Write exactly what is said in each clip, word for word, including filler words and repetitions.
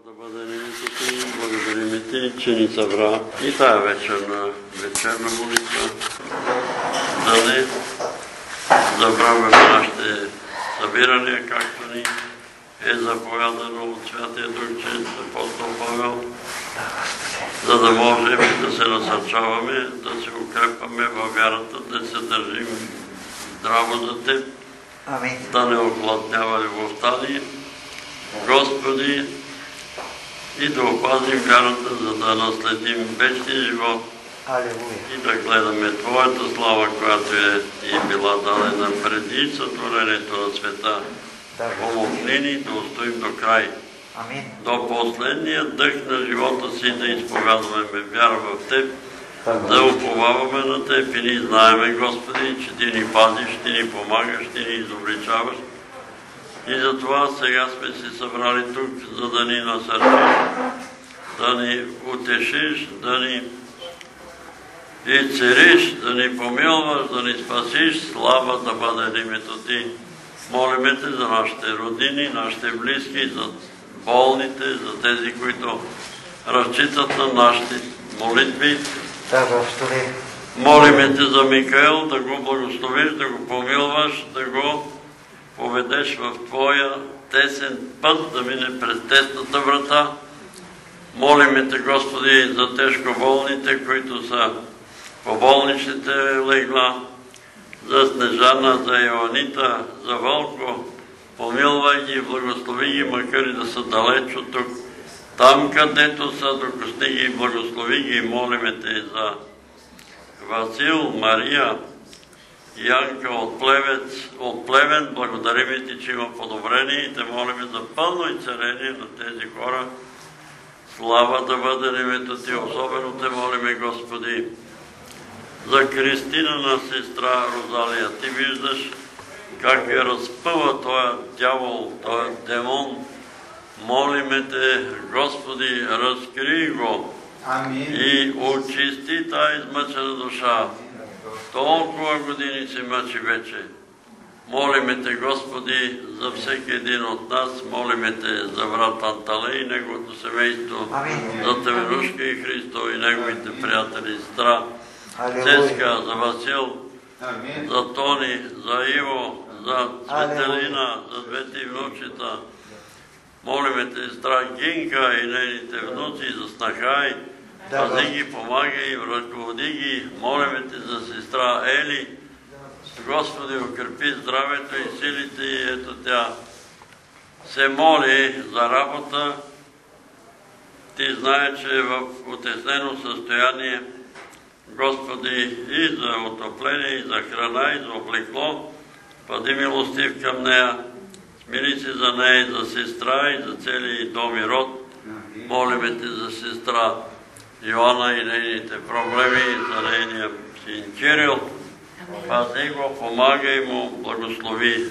Да бъде името Ти, благодарим и Ти, че ни събра и тая вечерна вечерна молитва. Да не забравяме нашите събирания, както ни е заповядано от Святия Дух чрез апостол Павел, за да можем да се насърчаваме, да се укрепваме във вярата, да се държим здраво за Теб, да не охладнява любовта ни, Господи, и да опазим вярата, за да наследим вечния живот и да гледаме Твоята слава, която е и била дадена преди сътворението на света. Помогни ни да устоим до край. До последния дъх на живота си да изповядваме вяра в Теб, да уповаваме на Теб и ни знаеме, Господи, че Ти ни пазиш, Ти ни помагаш, Ти ни изобличаваш. И затова сега сме се събрали тук, за да ни насърчиш, да ни утешиш, да ни изцелиш, да ни помилваш, да ни спасиш. Слава да бъде името Ти. Молиме Те за нашите родини, нашите близки, за болните, за тези, които разчитат на нашите молитви. Молиме Те за Микаел, да го благословиш, да го помилваш, да го поведеш в Твоя тесен път, да мине през тесната врата. Молиме Те, Господи, за тежко болните, които са по болничните легла, за Снежана, за Йоанита, за Вълко. Помилвай ги, благослови ги, макар и да са далеч от тук. Там, където са, докосни ги, благослови ги. Молиме Те за Васил, Мария, Янка от Плевец, от Плевен, благодарим Ти, че има подобрение и Те молиме за пълно изцеление на тези хора. Слава да бъде името Ти, особено Те молиме, Господи, за Кристина на сестра Розалия. Ти виждаш как я разпъва този дявол, този демон. Молиме Те, Господи, разкри го и очисти тая измъчена душа. Толкова години се мъчи вече. Молиме Те, Господи, за всеки един от нас. Молиме Те за брат Панталей и неговото семейство, за Теменушка и Христо и неговите приятели и сестра, Цеска, за Васил, за Тони, за Иво, за Светелина, за двете внучета. Молиме Те, сестра Гинка и нейните внуци, за Снахай. Пази ги, помагай, ръководи ги. Молиме Те за сестра Ели. Господи, укрепи здравето и силите и ето тя се моли за работа. Ти знае, че е в утеснено състояние, Господи, и за отопление, и за храна, и за облекло. Бъди милостив към нея. Смили се за нея и за сестра, и за целия дом и род. Молиме Те за сестра Йоанна и нейните проблеми, за нейния син Кирил. Пази го, помагай му, благослови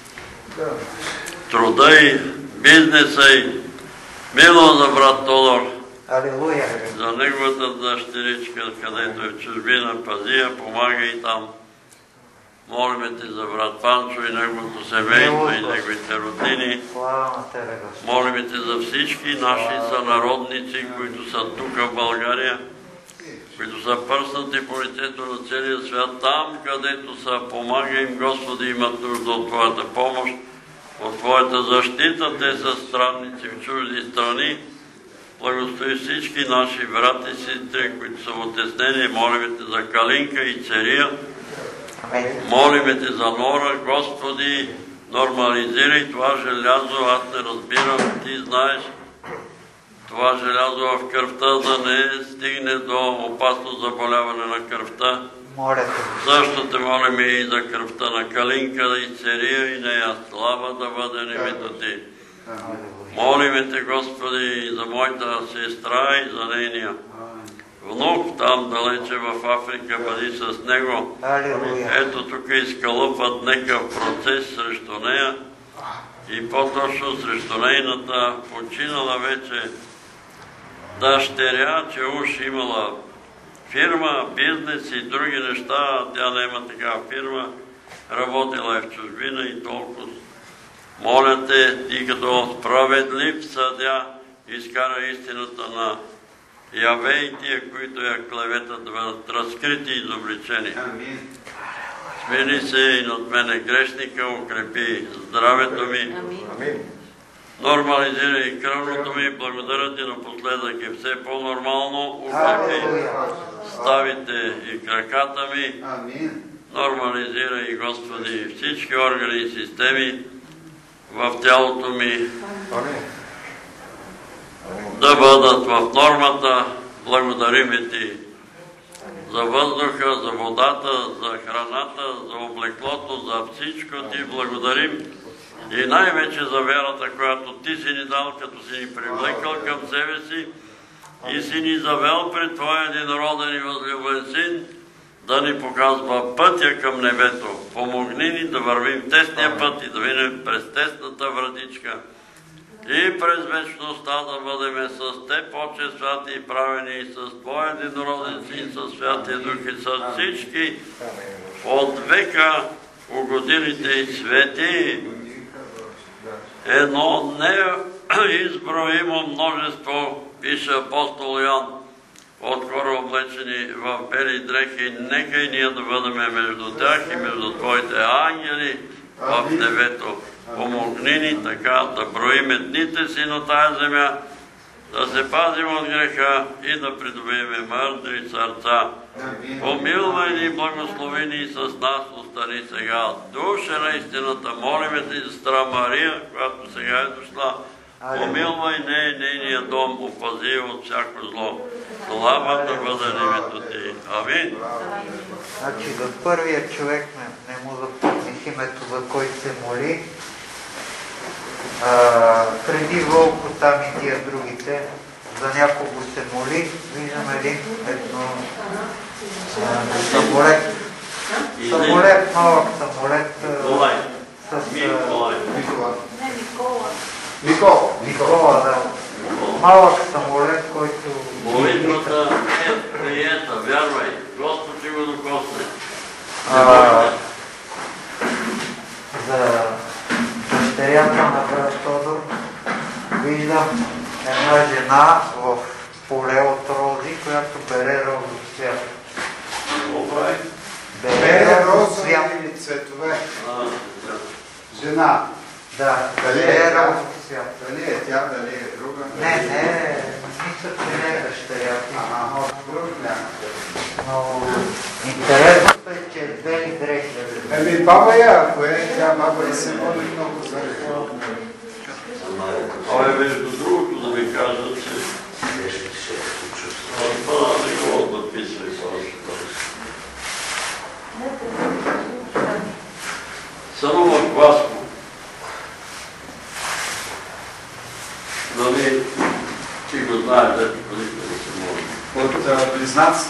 труда и бизнеса и мило за брат Тодор, за неговата дъщеричка, където е в чужбина. Пази я, помагай там. Молиме Те за брат Панчо и неговото семейство и неговите роднини. Молиме Те за всички наши сънародници, които са тук в България, които са пръснати по лицето на целия свят. Там, където са, помагай им, Господи, имат нужда от Твоята помощ, от Твоята защита. Те са странници в чужди страни. Благослови всички наши брати и сестри, които са отеснени. Молиме Те за Калинка и Церия. Молиме Те за Нора, Господи, нормализирай това желязо, аз не разбирам, Ти знаеш, това желязо в кръвта да не стигне до опасно заболяване на кръвта. Също Те молим и за кръвта на Калинка и Церия и нея. Слава да бъде името Ти. Молиме Те, Господи, за моята сестра и за нейния внук там далече в Африка, бъди с него. Ето тук изкълъпват некъв процес срещу нея и по-точно срещу нейната починала вече дъщеря, че уж имала фирма, бизнес и други неща. Тя няма такава фирма, работила е в чужбина и толкова. Моля Те, Ти като справедлив съдя, изкара истината на Яве и тия, които я клеветат, да бъдат разкрити и изобличени. Смили се и над мене грешника, укрепи здравето ми, нормализирай кръвното ми, благодаря ти напоследък е все по-нормално, укрепи ставите и краката ми, нормализирай, Господи, всички органи и системи в тялото ми да бъдат в нормата. Благодарим ти за въздуха, за водата, за храната, за облеклото, за всичко ти благодарим и най-вече за вярата, която ти си ни дал, като си ни привлекал към себе си и си ни завел пред Твоя единороден и възлюбен Син, да ни показва пътя към небето. Помогни ни да вървим тесния път и да минем през тесната вратичка и през вечността да бъдем с Теб, Отче святи и правени, и с Твоя единороден Син, с Святия Дух и с всички от века угодилите и свети. Едно неизброимо множество, пише апостол Йоан, от хора облечени в бели дрехи, нека и ние да бъдем между тях и между Твоите ангели в небето. Помогни ни така да броиме дните си на тая земя, да се пазим от греха и да придобиеме мъдри сърца. Помилвай ни, благослови ни с нас, остани сега. Душа на истината, молиме ти за Сестра Мария, която сега е дошла. Помилвай не нейния дом, опази от всяко зло. Слава да бъде името ти. Амин. Значи за първия човек не, не му запомних името, за който се моли. А, преди Вълко там и тия другите, за някого се моли. Виждаме един едно самолет. Самолет, малък самолет. Николай. С, Николай. Никола. Никола. Никола, да. Малък самолет, който... Молитвата е приета, вярвай. Господ ще го докосне. За дъщерята на брат Тодор виждам една жена в поле от рози, която бере розов цвят. Добре. Бере розови или цветове. Жена. Да, Дали е бере тя? розов цвят. Дали е тя, дали е друга? Не, не, мисля, че не е дъщеря. Ага, друг няма. Но интересното е, че е бели дрехи. Еми, баба я, ако е, тя баба и се моли много за реформа. Абе, между другото да ви кажа, че това не го подписвай също. Само в Васко. Нали, ти го знаеш, дето ходите да се моли. От близнаци.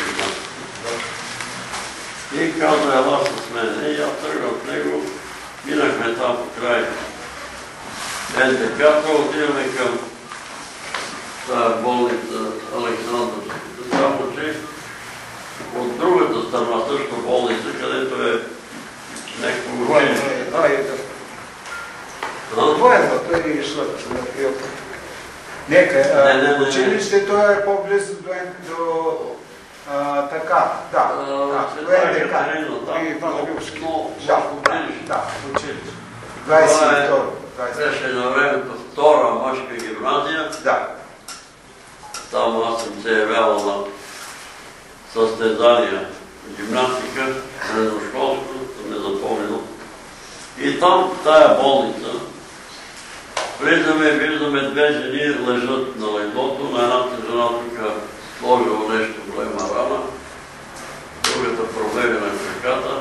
И каза, ела с мен. И аз тръгвам от него, минахме там по край ен де ка-то, отиваме към тази болница Александровската, само че от другата страна също болница, където е някакво училище. А, и да. Военното е изшло на приятел. Нека, училището е по-близо до така, да, до ен де ка. И Владимирски. Да, да, училище. двадесет и второ. Беше на времето втора мъжка гимназия. Да. Там аз съм се явявал на състезания гимнастика, средношколско, съм не запомнил. И там, в тая болница, влизаме, виждаме две жени лежат на леглото, на едната жена тук сложила нещо голема рана, другата проблеми на краката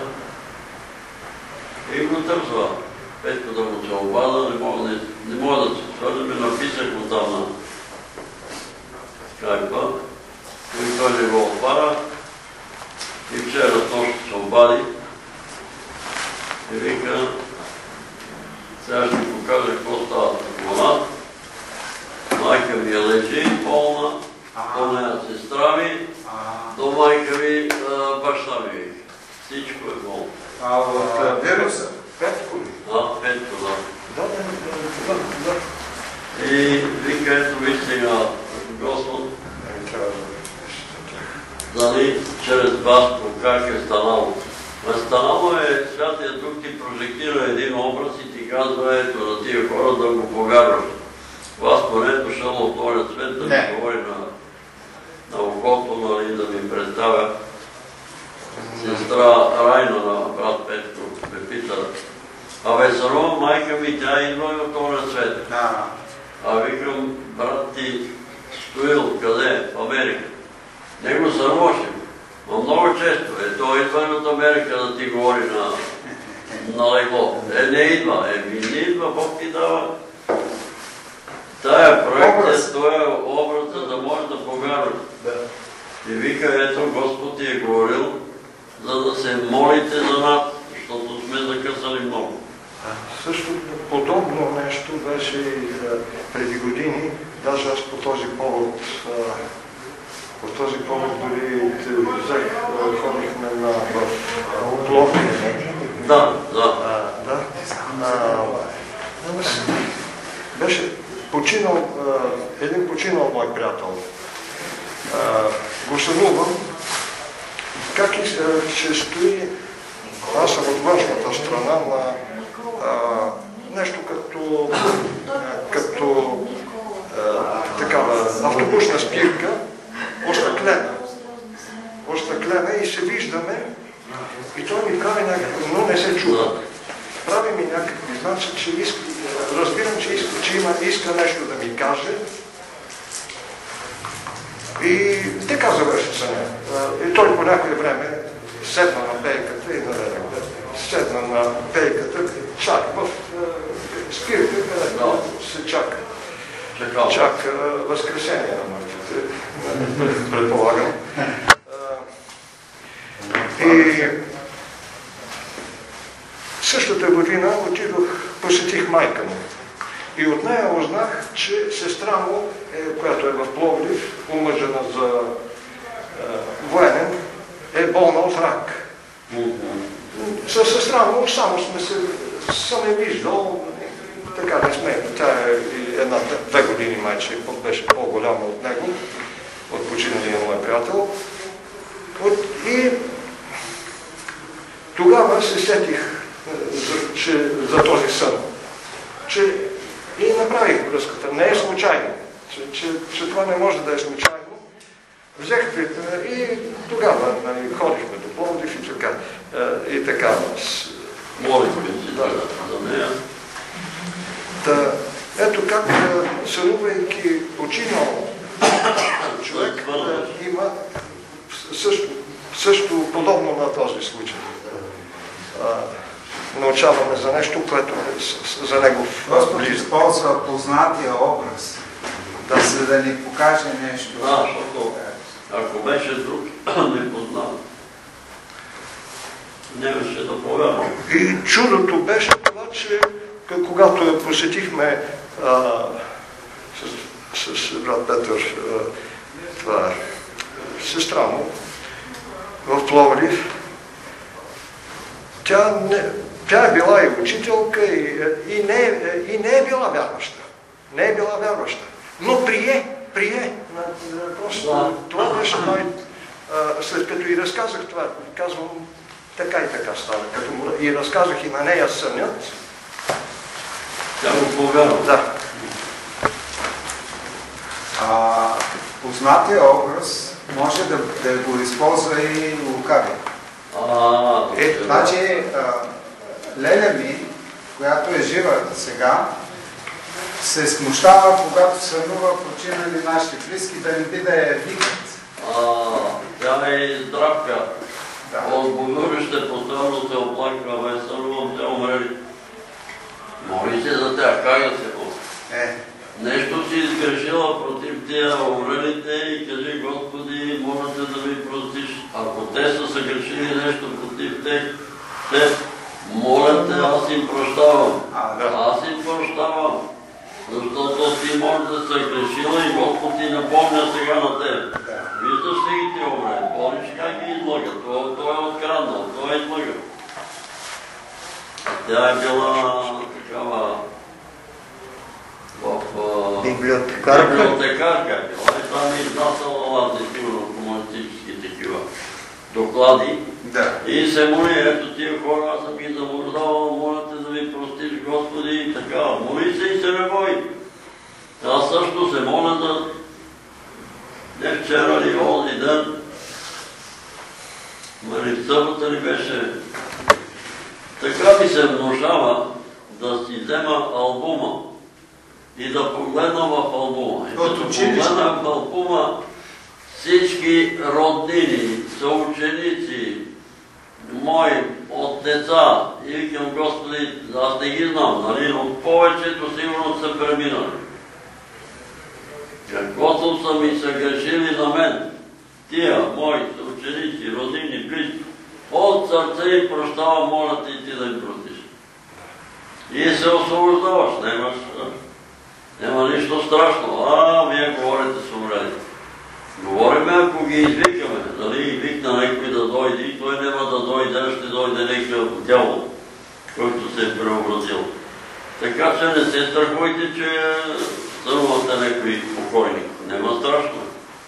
и го търсва. Петко да му се обада, не мога, не, не мога да се свързаме, написах му там на скайпа, и той не го отваря и вчера нощ се обади и вика, сега ще покажа какво става с колана. Майка ми е лежи болна, до нея сестра ми, до майка ми баща ми. Всичко е болно. А от вируса? Петко ли? А, Петко, да. Да, да, да, да. И вика, ето виж сега, Господ, дали чрез Васко как е станало. Станало е, Святия Дух ти прожектира един образ и ти казва, ето на тия хора да го повярваш. Васко не е дошъл от този свет да ми говори на, на окото, нали, да ми представя. Сестра Райна на брат Петко ме пита, абе, Сарова, майка ми, тя идва от този свет. А викам, брат ти Стоил, къде? В Америка. Него Сарвошим. Но много често. Е, той идва от Америка да ти говори на, на легло. Е, не идва. Е, ми не идва, Бог ти дава. Тая проекция, той е образа да може да повярваш. И вика, ето Господ ти е говорил, за да се молите за нас, защото сме закъсали много. Също подобно нещо беше и преди години, даже аз по този повод, по този повод дори те взех, ходихме на Пловдив. Да, да. Да. Беше починал, един починал мой приятел. Го сънувам, как ще стои, аз съм от външната страна на нещо като, като такава автобусна спирка, остъклена. Остъклена и се виждаме и той ми прави някакво, но не се чува. Прави ми някакви, значи, че иска, разбирам, че иска, че има, иска нещо да ми каже. И така завърши съня. И той по някое време седна на пейката и наведем. Седна на пейката, чак в спирка, където се чака. Чака възкресение на мъртвите, предполагам. И същата година отидох, посетих майка му. И от нея узнах, че сестра му, която е в Пловдив, омъжена за военен, е болна от рак. С сестра му само сме се, съм е виждал, така не сме. Тя е една, две години майче, беше по-голяма от него, от починалия мой приятел. И тогава се сетих за, че, за този сън. Че и направих връзката. Не е случайно. Че, че, че това не може да е случайно. Взех и тогава нали, ходихме до Пловдив и така. И така. Молихме си да, за нея. Та, ето как, сънувайки починал човек, има също, също подобно на този случай. Научаваме за нещо, което е за негов Господ използва познатия образ, да се да ни покаже нещо. Да, защото ако беше друг, не познал, нямаше да повярвам. И чудото беше това, че когато я посетихме а, с, с брат Петър, а, това, сестра му, в Пловдив, тя не, Тя е била и учителка, и, и, не, и не е била вярваща. Не е била вярваща. Но прие, прие. Просто да. Това беше мой... След като и разказах това, казвам, така и така става. Като му, и разказах и на нея сънят. Тя го повярва. Да. А, познатия образ може да, да го използва и лукави. А, е, значи, леля ми, която е жива сега, се смущава, когато сънува починали нашите близки, да не би да я викат. А, тя е здравка. Да. От Богорище постоянно се оплаква, бе, сънувам, тя умрели. Моли се за тях, как да се моли? Е. Нещо си изгрешила против тия умрелите и кажи, Господи, моля те да ми простиш. Ако те са съгрешили нещо против те, те моля те, аз им прощавам. А, да. Аз им прощавам. Защото ти може да се грешила и Господ ти напомня сега на теб. Да. Виждаш ли ги ти умрели? Помниш как ги излага? Той, той е откраднал, той е излага. Тя е била такава... В, библиотекарка. Библиотекарка е била и там е изнасяла сигурно комунистически такива доклади. Да. И се моли, ето тия хора, аз съм ги заблуждавал, моля те да ми простиш, Господи, и така. Моли се и се не бои. Аз също се моля да не вчера ли онзи ден, нали в събота ли беше, така ми се внушава да си взема албума и да погледна в албума. И да погледна в албума всички роднини, съученици, мои от деца, и викам, Господи, аз не ги знам, нали, но повечето сигурно са преминали. Каквото са ми съгрешили на мен, тия, мои съученици, роднини, близки, от сърце им прощавам, моля те и ти да им простиш. И се освобождаваш, нямаш, няма нищо страшно. А, вие говорите с умрели. Говориме, ако ги извикаме, нали, викна някой да дойде, и той няма да дойде, ще дойде някакъв дявол, който се е преобразил. Така че не се страхуйте, че сънувате някой покойник. Нема страшно.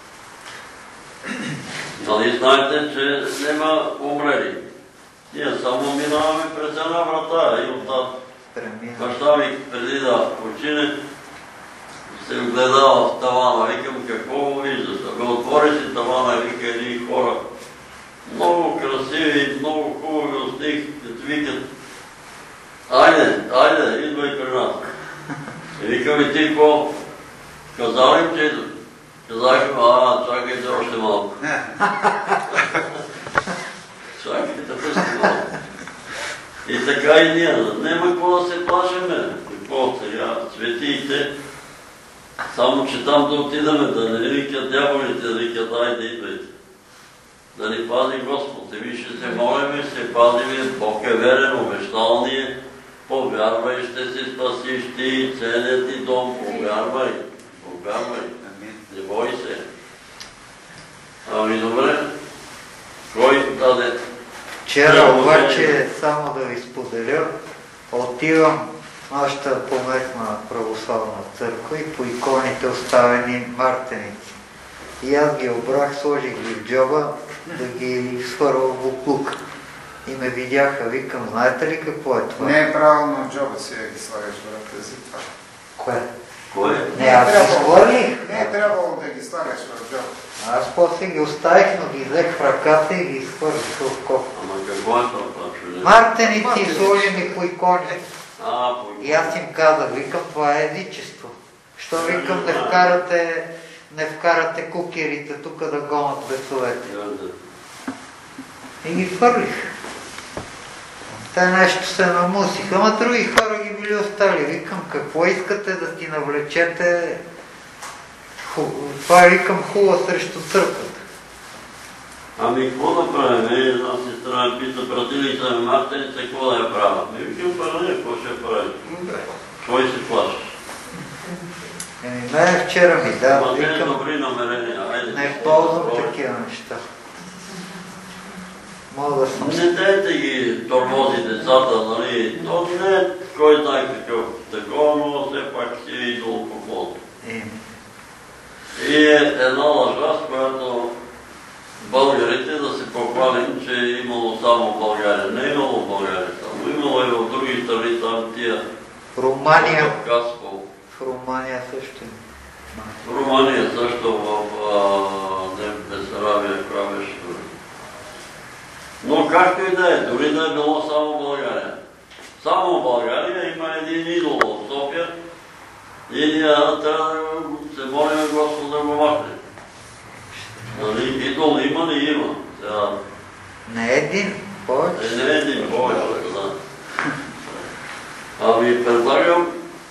Нали знаете, че нема умрели. Ние само минаваме през една врата и оттам. Баща ми преди да почине, се гледава в тавана, викам, какво го виждаш? Абе отвори си тавана, вика едни хора, много красиви, много хубави от них, като викат, айде, айде, идвай при нас. И викам, и ти какво? Казал им, че идват? Казах им, а, чакайте още малко. Чакайте още малко. И така и ние, няма какво да се плашиме. Какво сега, светиите, само че там да отидаме, да не викат дяволите, да викат, айде, идвайте. Да ни пази Господ. И ви ще се молим и се пазим, Бог е верен, обещал ни е, повярвай, ще се спасиш ти, целият ти дом, повярвай, повярвай, не бой се. Ами добре, кой даде? Вчера обаче, само да ви споделя, отивам в нашата пометна православна църква и по иконите оставени мартеници. И аз ги обрах, сложих ги в джоба, да ги свървам в буклук. И ме видяха, викам, знаете ли какво е това? Не е правилно в джоба си да ги слагаш в ръка си това. Кое? Кое? Не, аз ги схвърлих. Не е трябвало да ги слагаш в джоба. Аз после ги оставих, но ги взех в ръката и ги схвърлих в кофа. Ама какво е това? Мартеници сложени по икони. А, по икони. И аз им казах, викам, това е езичество. Що викам, не вкарате, не вкарате кукерите тук да гонят бесовете. И ги хвърлих. Те нещо се намусиха, ама други хора ги били остали. Викам, какво искате да си навлечете? Това е, викам, хула срещу църквата. Ами, какво да правим? Е, една сестра ме пита, пратили са ме мартеница, какво да я правя? Ми викам, паране, какво ще прави? Кой се плашиш? Еми, мене вчера ми да, Ама не е викам, добри намерения, айде. не ползвам такива неща. Мога да съм... Не дайте ги тормози децата, нали? То не е кой знае какъв такова, но все пак си е идол по плото. И е една лъжа, с която българите да се похвалим, че е имало само в България. Не е имало в България само, имало и в други страни, там тия... Румъния. Кавказ, В Румъния също. в Румъния също, в Бесарабия, Кравеш. Но както и да е, дори да е било само в България. Само в България има един идол в София и ние трябва да се молим Господ да го махне. Нали, идол има ли? Има. Сега... Не един, повече. Е, не един, повече, да. Ами предлагам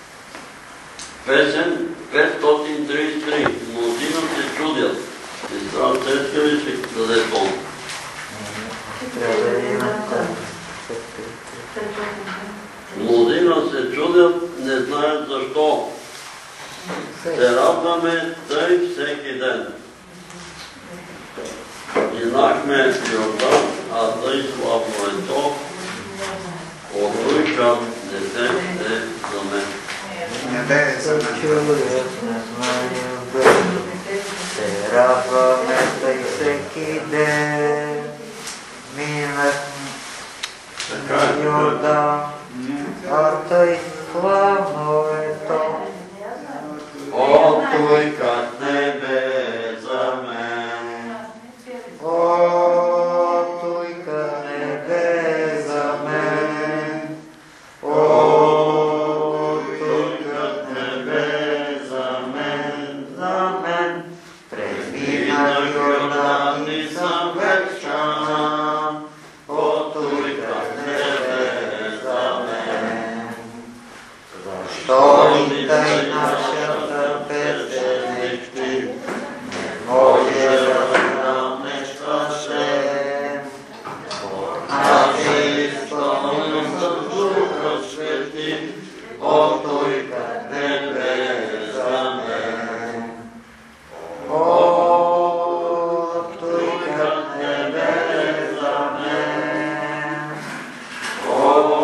песен петстотин тридесет и три. Мнозина се чудят. Сестра Цецка ли ще даде тон? Мнозина се чудят, не знаят защо. Се радваме тъй всеки ден. Минахме Йордан, а тъй славно е то, от друг час не се е за мен. не дай за мен. Човек не знае бъдеще, се радваме тъй всеки ден. Минахме Йордан, а тъй славно е то. О, той как небе за мен. О, той как небе за мен. О, той как небе за мен, за мен. Преминах Йордан и съм вечен. О, той как небе за мен. Защо ни тъй нашата песен е ти? Не може да не спасем. Наши изпълнен за Духа Свети, о, той как небе за мен. О, той как небе за мен. О,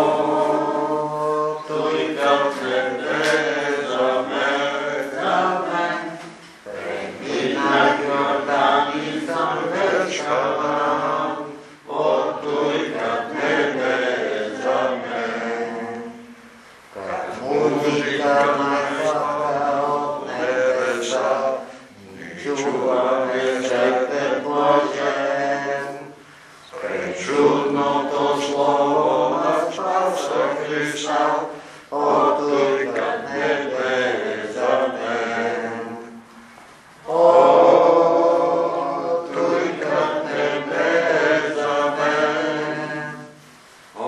той как небе за мен, за мен. Преминах Йордан и съм вечен. О, той как небе за мен. Как музика на хватка от небеса, ни чуваме всеки блажен. Пречудното слово на Спаса Христа, о, той как небе за мен. О, той как небе за мен. О,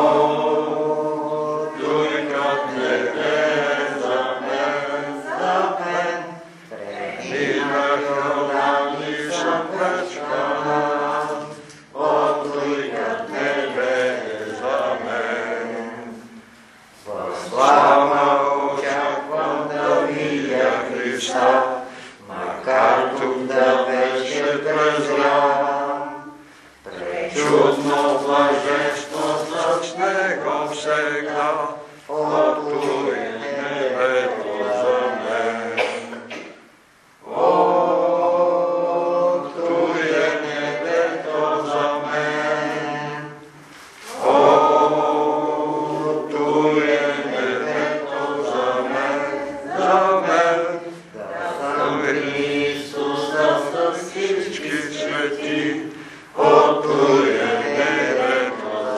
той как небе за мен, за мен. Преминах Йордан и съм вечен. О, той как небе за мен. Във слава очаквам да видя Христа, макар тук да беше презрян. Пречудно блаженство с него сега, о, той е небето за мен. О, той е небето за мен. О, той е небето за мен, за мен. Да съм Христоса с всички свети, о, той е небето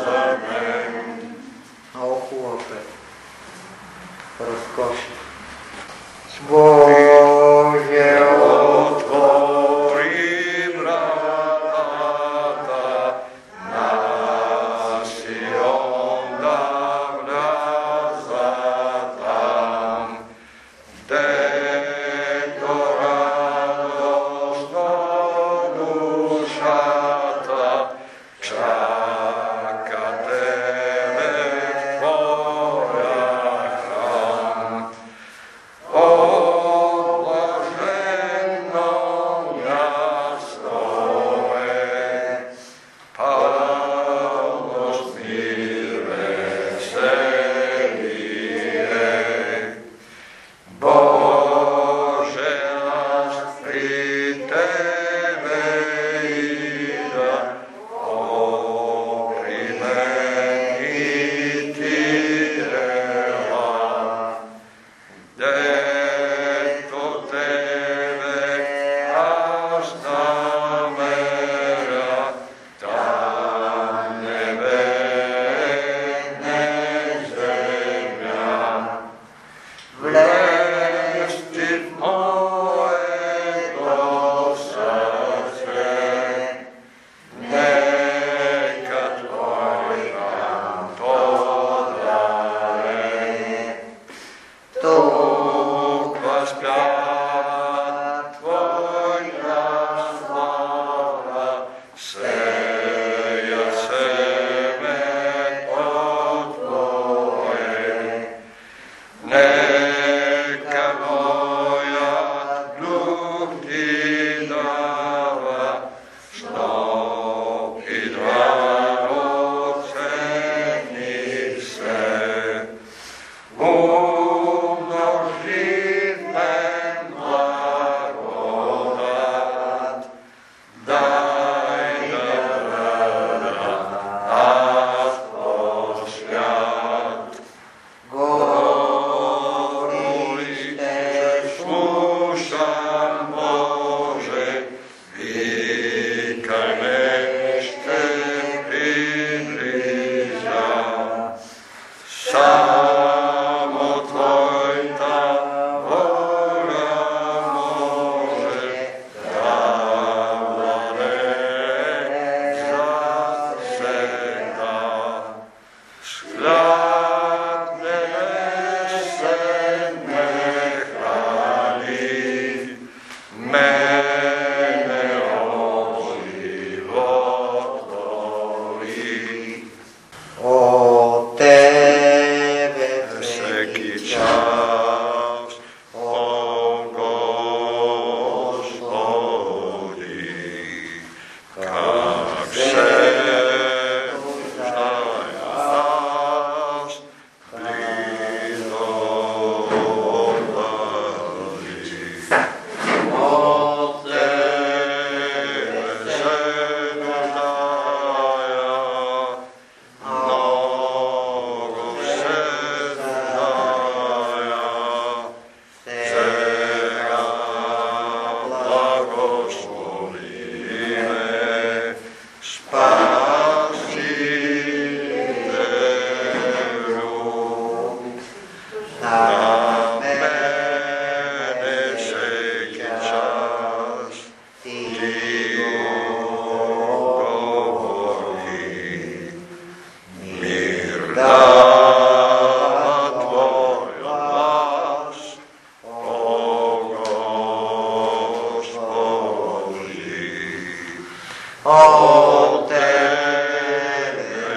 О Тебе,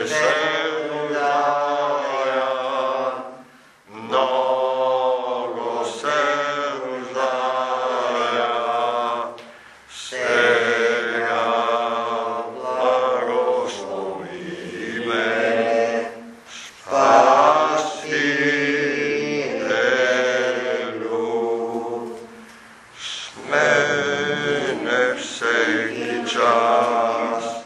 земля, много се нуждая, сега благослови ме, Спасителю, с мене всеки час.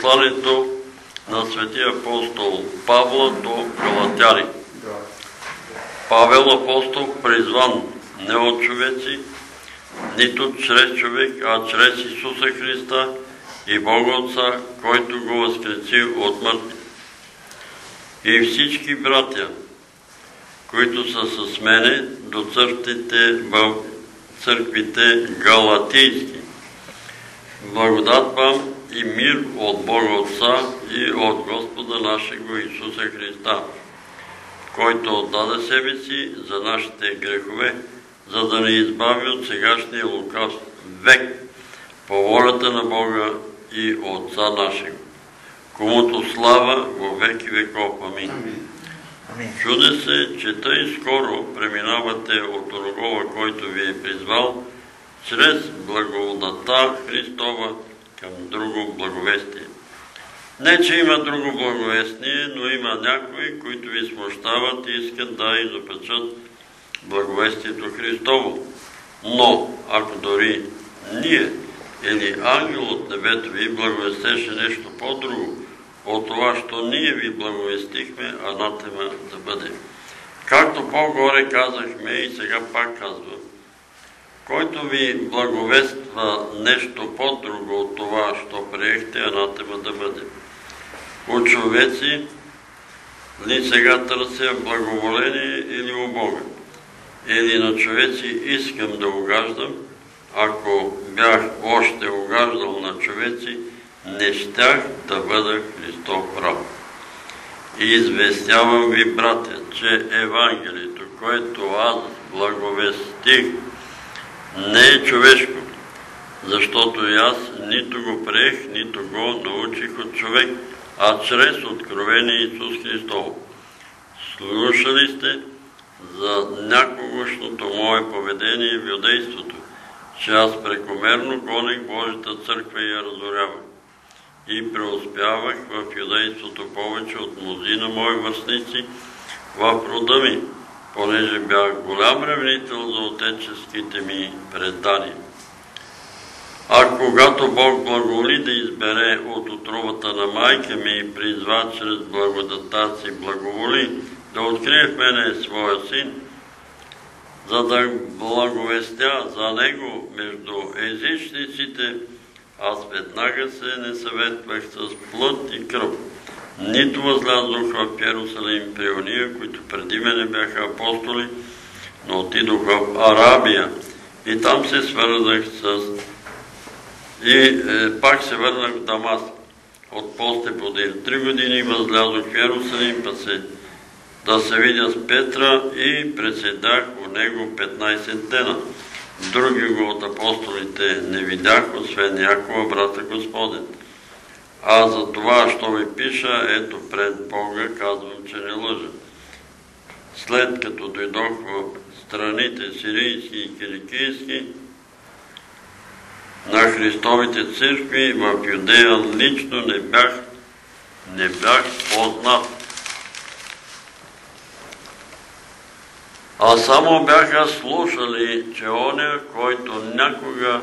посланието на светия апостол Павла до Галатяни. Павел апостол, призван не от човеци, нито чрез човек, а чрез Исуса Христа и Бога Отца, който го възкреси от мъртвите. И всички братя, които са с мене до църквите в църквите галатийски. Благодат вам и мир от Бога Отца и от Господа нашего Исуса Христа, който отдаде себе си за нашите грехове, за да ни избави от сегашния лукав век, по волята на Бога и Отца нашего, комуто слава во веки веков. Амин. Чуде се, че тъй скоро преминавате от оногова, който ви е призвал, чрез благодата Христова към друго благовестие. Не, че има друго благовестие, но има някои, които ви смущават и искат да изопачат благовестието Христово. Но, ако дори ние или ангел от небето ви благовестеше нещо по-друго от това, що ние ви благовестихме, анатема да бъде. Както по-горе казахме и сега пак казвам, който ви благовества нещо по-друго от това, що приехте, анатема да бъде. От човеци ли сега търся благоволение или у Бога? Или на човеци искам да угаждам? Ако бях още угаждал на човеци, не щях да бъда Христов раб. И известявам ви, братя, че Евангелието, което аз благовестих, не е човешко, защото и аз нито го приех, нито го научих от човек, а чрез откровение Исус Христово. Слушали сте за някогашното мое поведение в юдейството, че аз прекомерно гонех Божията църква и я разорявах. И преуспявах в юдейството повече от мнозина мои върстници в рода ми, понеже бях голям ревнител за отеческите ми предания. А когато Бог благоволи да избере от утробата на майка ми и призва чрез благодата си благоволи да открие в мене своя син, за да благовестя за него между езичниците, аз веднага се не съветвах с плът и кръв. Нито възлязох в Йерусалим при ония, които преди мене бяха апостоли, но отидох в Арабия и там се свързах с... и е, пак се върнах в Дамаск. От после подир три години възлязох в Йерусалим, па се да се видя с Петра и преседах у него петнайсет дена. Други го от апостолите не видях, освен Якова, брата Господен. А за това, що ви пиша, ето пред Бога, казвам, че не лъжа. След като дойдох в страните сирийски и киликийски, на Христовите църкви в Юдея лично не бях, не бях познат. А само бяха слушали, че оня, който някога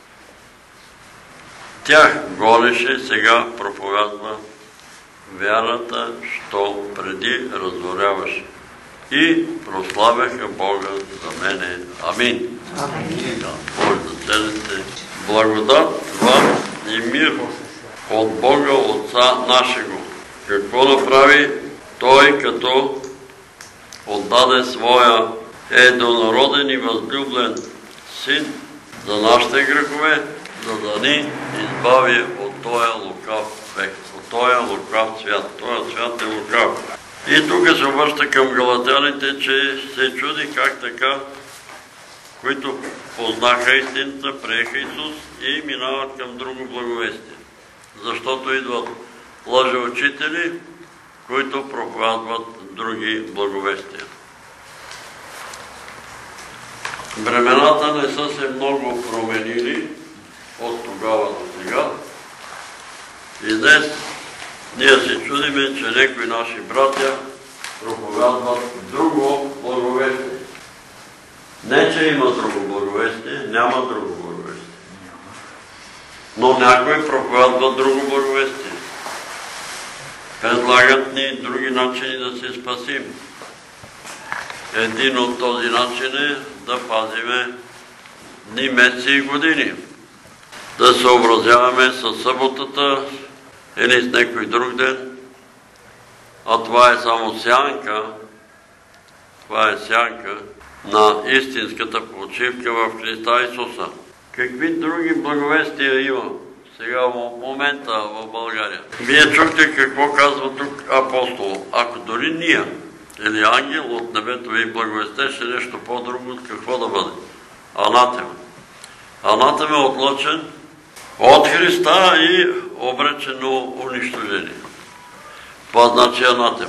тях гонеше, сега проповядва вярата, що преди разоряваше. И прославяха Бога за мене. Амин. Амин. Да, може да седете. Благодат вам и мир от Бога Отца нашего. Какво направи Той, като отдаде своя еднороден и възлюблен син за нашите грехове, за да ни избави от този лукав век, от този лукав свят. Този свят е лукав. И тук се обръща към галатяните, че се чуди как така, които познаха истината, приеха Исус и минават към друго благовестие. Защото идват лъжеучители, които проповядват други благовестия. Времената не са се много променили от тогава до сега. И днес ние се чудиме, че някои наши братя проповядват друго благовестие. Не, че има друго благовестие, няма друго благовестие. Но някои проповядват друго благовестие. Предлагат ни други начини да се спасим. Един от този начин е да пазиме дни, месеци и години. Да съобразяваме с съботата или с някой друг ден. А това е само сянка. Това е сянка на истинската почивка в Христа Исуса. Какви други благовестия има сега в момента в България? Вие чухте какво казва тук апостол. Ако дори ние или ангел от небето ви благовестеше нещо по-друго, от какво да бъде? Анатема. Анатема е отлъчен от Христа и обречено унищожение. Това значи анатема.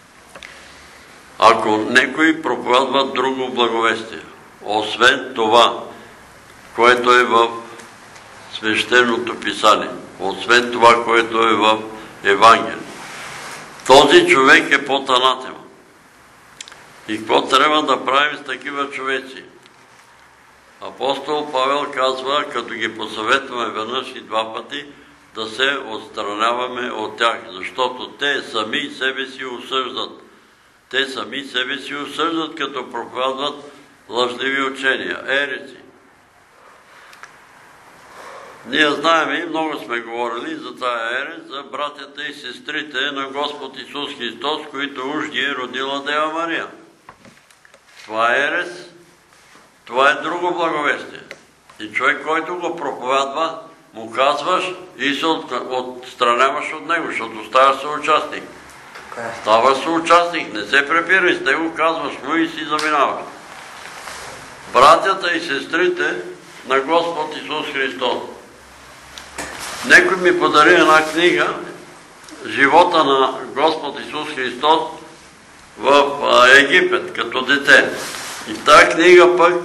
Ако некои проповядва друго благовестие, освен това, което е в свещеното писание, освен това, което е в Евангелие, този човек е под анатема. И какво трябва да правим с такива човеци? Апостол Павел казва, като ги посъветваме веднъж и два пъти, да се отстраняваме от тях, защото те сами себе си осъждат. Те сами себе си осъждат, като проповядват лъжливи учения, ереци. Ние знаем и много сме говорили за тая ерец, за братята и сестрите на Господ Исус Христос, които уж ги е родила Дева Мария. Това е ерец, това е друго благовестие. И човек, който го проповядва, му казваш и се отстраняваш от него, защото ставаш съучастник. Ставаш съучастник, не се препирай с него, казваш му и си заминаваш. Братята и сестрите на Господ Исус Христос. Некой ми подари една книга, живота на Господ Исус Христос в Египет, като дете. И тази книга пък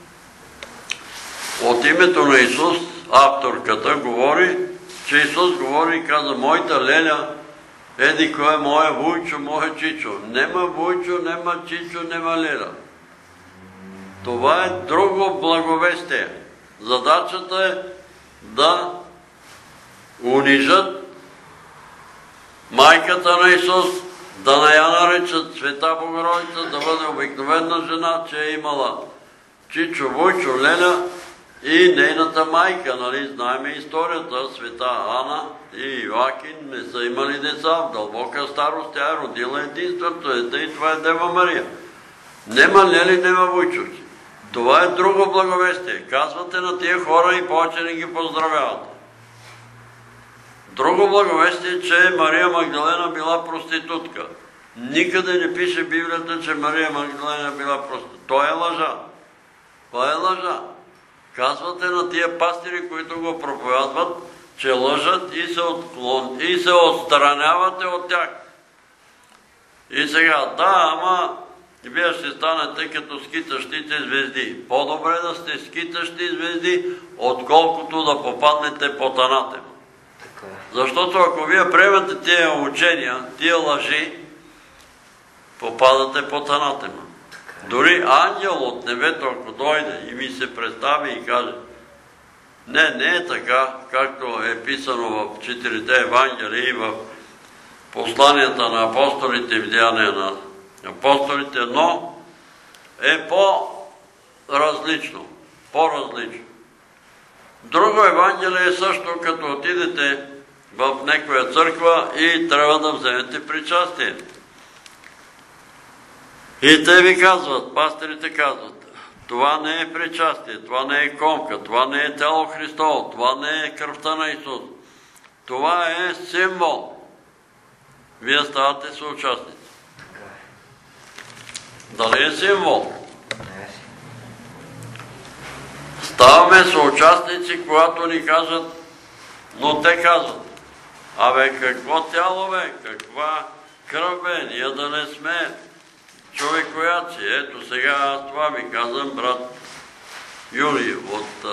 от името на Исус, авторката говори, че Исус говори и каза: моята леля, еди кой е моя вуйчо, моя чичо. Нема вуйчо, нема чичо, нема леля. Това е друго благовестие. Задачата е да унижат майката на Исус, да не я наричат Света Богородица, да бъде обикновена жена, че е имала чичо, вуйчо, леля и нейната майка. Нали, знаем историята, Света Ана и Йоакин не са имали деца, в дълбока старост тя е родила единството дете и това е Дева Мария. Нема лели, нема вуйчовци. Това е друго благовестие. Казвате на тия хора и повече не ги поздравявате. Друго благовестие, че Мария Магдалена била проститутка. Никъде не пише Библията, че Мария Магдалена била проститутка. Това е лъжа. Това е лъжа. Казвате на тия пастири, които го проповядват, че лъжат и се, отклон... и се отстранявате от тях. И сега, да, ама вие ще станете като скитащите звезди. По-добре да сте скитащи звезди, отколкото да попаднете под анатема. Защото ако вие приемате тия учения, тия лъжи, попадате под анатема. Дори ангел от небето, ако дойде и ми се представи и каже: не, не е така, както е писано в четирите Евангелии и в посланията на апостолите, в деяния на апостолите, но е по-различно. По-различно. Друго Евангелие е също, като отидете в някоя църква и трябва да вземете причастие. И те ви казват, пастирите казват: това не е причастие, това не е комка, това не е тяло Христово, това не е кръвта на Исус. Това е символ. Вие ставате съучастници. Дали е символ? Ставаме съучастници, когато ни кажат, но те казват: абе, какво тяло бе, каква кръв бе, ние да не сме човекояци. Ето сега аз това ви казвам, брат Юрий от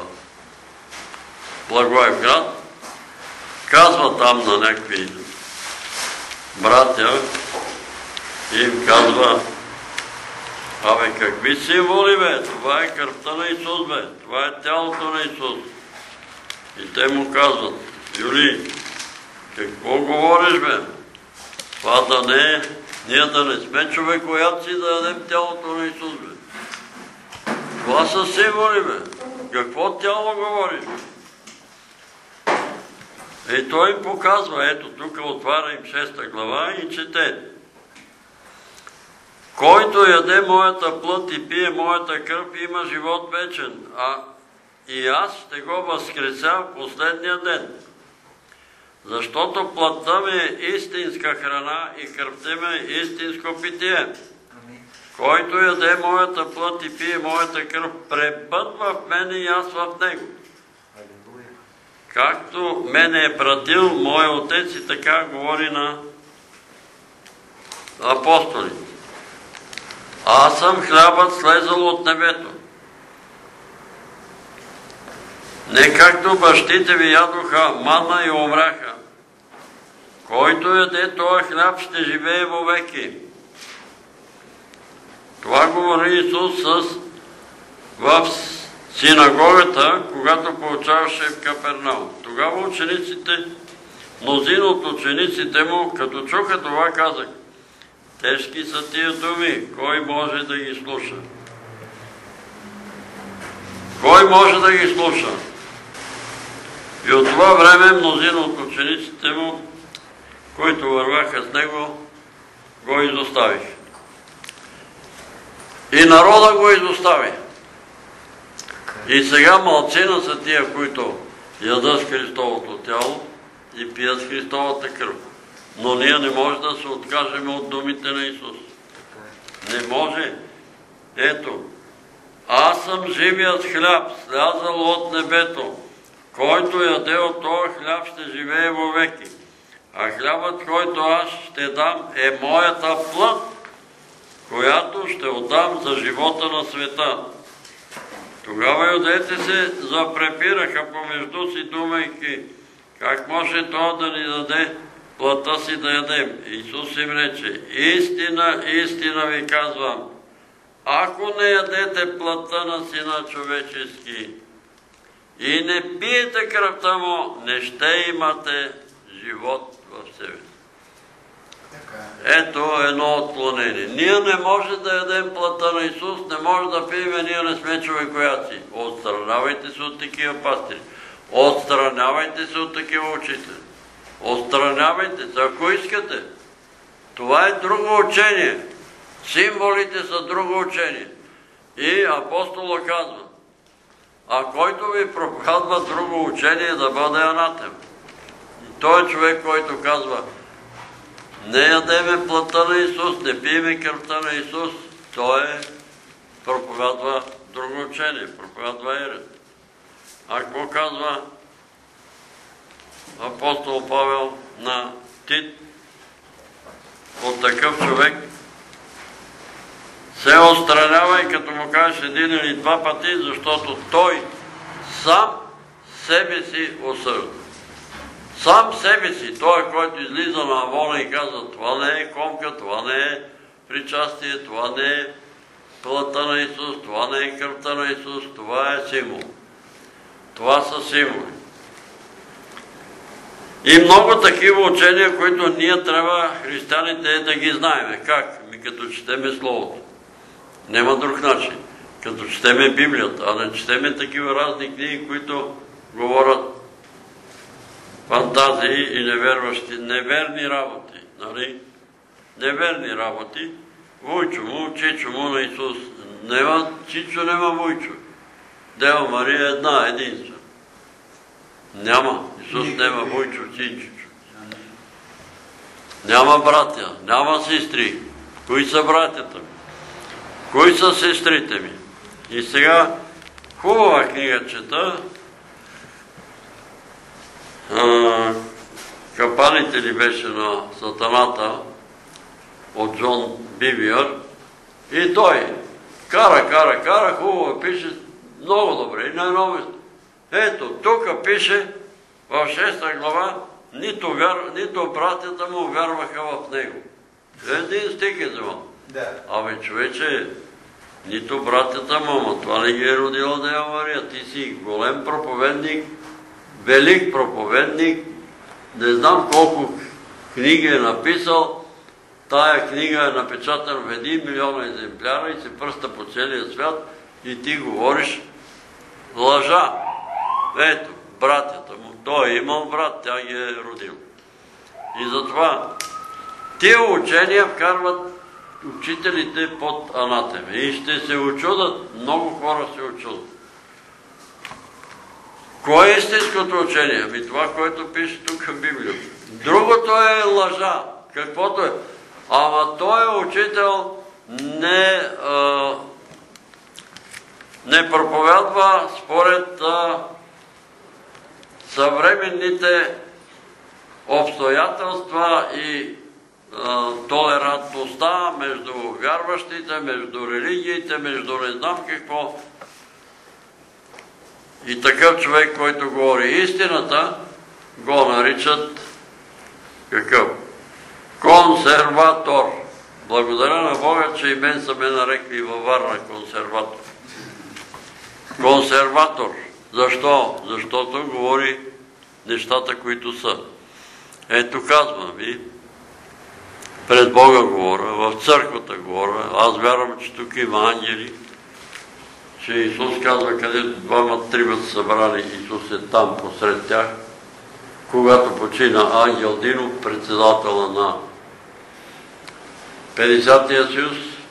Благоевград, казва там на някакви братя и им казва: абе, какви символи бе, това е кръвта на Исус бе, това е тялото на Исус. И те му казват: Юрий, какво говориш бе? Това да не е, ние да не сме човекоядци да ядем тялото на Исус, бе. Това са символи, бе. Какво тяло говориш, бе? И той им показва, ето тук отваря им шеста глава и чете. Който яде моята плът и пие моята кръв, има живот вечен, а и аз ще го възкреся в последния ден. Защото плътта ми е истинска храна и кръвта ми е истинско питие. Който яде моята плът и пие моята кръв, пребъдва в мене и аз в него. Както мене е пратил моя Отец и така говори на апостолите. Аз съм хлябът слезал от небето. Не както бащите ви ядоха манна и умряха. Който яде този хляб, ще живее вовеки. Това говори Исус с в синагогата, когато получаваше в Капернаум. Тогава учениците, мнозина от учениците му, като чуха това, казах: тежки са тия думи, кой може да ги слуша? Кой може да ги слуша? И от това време мнозина от учениците му, които вървяха с него, го изоставиха. И народа го изостави. И сега малцина са тия, които ядат с Христовото тяло и пият с Христовата кръв. Но ние не може да се откажем от думите на Исус. Не може. Ето, аз съм живият хляб, слязал от небето. Който яде от този хляб, ще живее вовеки. А хлябът, който аз ще дам, е моята плът, която ще отдам за живота на света. Тогава юдеите се запрепираха помежду си, думайки: как може то да ни даде плътта си да ядем? Исус им рече: истина, истина ви казвам, ако не ядете плътта на Сина човечески и не пиете кръвта му, не ще имате живот в себе си. Ето едно отклонение. Ние не може да ядем плътта на Исус, не може да пиеме, ние не сме човекояци. Отстранявайте се от такива пастири. Отстранявайте се от такива учители. Отстранявайте се, ако искате. Това е друго учение. Символите са друго учение. И апостола казва: а който ви проповядва друго учение, да бъде анатем. И той е човек, който казва: не ядеме плътта на Исус, не пиеме кръвта на Исус, той е проповядва друго учение, проповядва ерет. А какво казва апостол Павел на Тит? От такъв човек се отстранявай, като му кажеш един или два пъти, защото той сам себе си осъжда. Сам себе си, той, който излиза на Авона и казва: това не е комка, това не е причастие, това не е плътта на Исус, това не е кръвта на Исус, това е символ. Това са символи. И много такива учения, които ние трябва, християните, да ги знаем. Как? Ми като четеме Словото. Нема друг начин. Като четеме Библията, а не четеме такива разни книги, които говорят фантазии и неверващи, неверни работи. Нали? Неверни работи. Войчо му, чичо му на Исус. Нема, чичо нема Войчо. Дева Мария е една, единствена. Няма. Исус нема Войчо, Чинчичо. Няма братя, няма сестри. Кои са братята ми? Кои са сестрите ми? И сега хубава книга чета. Капаните ли беше на Сатаната от Джон Бивиър. И той кара, кара, кара, хубаво пише, много добре. И най-ново. Ето, тук пише в шеста глава: нито, вяр... нито братята му вярваха в него. Един стих е вземал. Да. Абе, човече, нито братята му, ама това не ги е родила Дева Мария. Ти си голем проповедник, велик проповедник, не знам колко книги е написал, тая книга е напечатана в един милион екземпляра и се пръста по целия свят и ти говориш лъжа. Ето, братята му. Той е имал брат, тя ги е родил. И затова тия учения вкарват учителите под анатема. И ще се очудат, много хора се очудат. Кое е истинското учение? Ами това, което пише тук в Библията. Другото е лъжа. Каквото е. Ама той е учител не, а, не проповядва според а, съвременните обстоятелства и а, толерантността между вярващите, между религиите, между не знам какво. И такъв човек, който говори истината, го наричат какъв? Консерватор. Благодаря на Бога, че и мен са ме нарекли във Варна консерватор. Консерватор. Защо? Защото говори нещата, които са. Ето казвам ви, пред Бога говоря, в църквата говоря, аз вярвам, че тук има ангели, че Исус казва, където двама трима са събрани, Исус е там посред тях. Когато почина Ангел Динов, председателя на петдесетия съюз,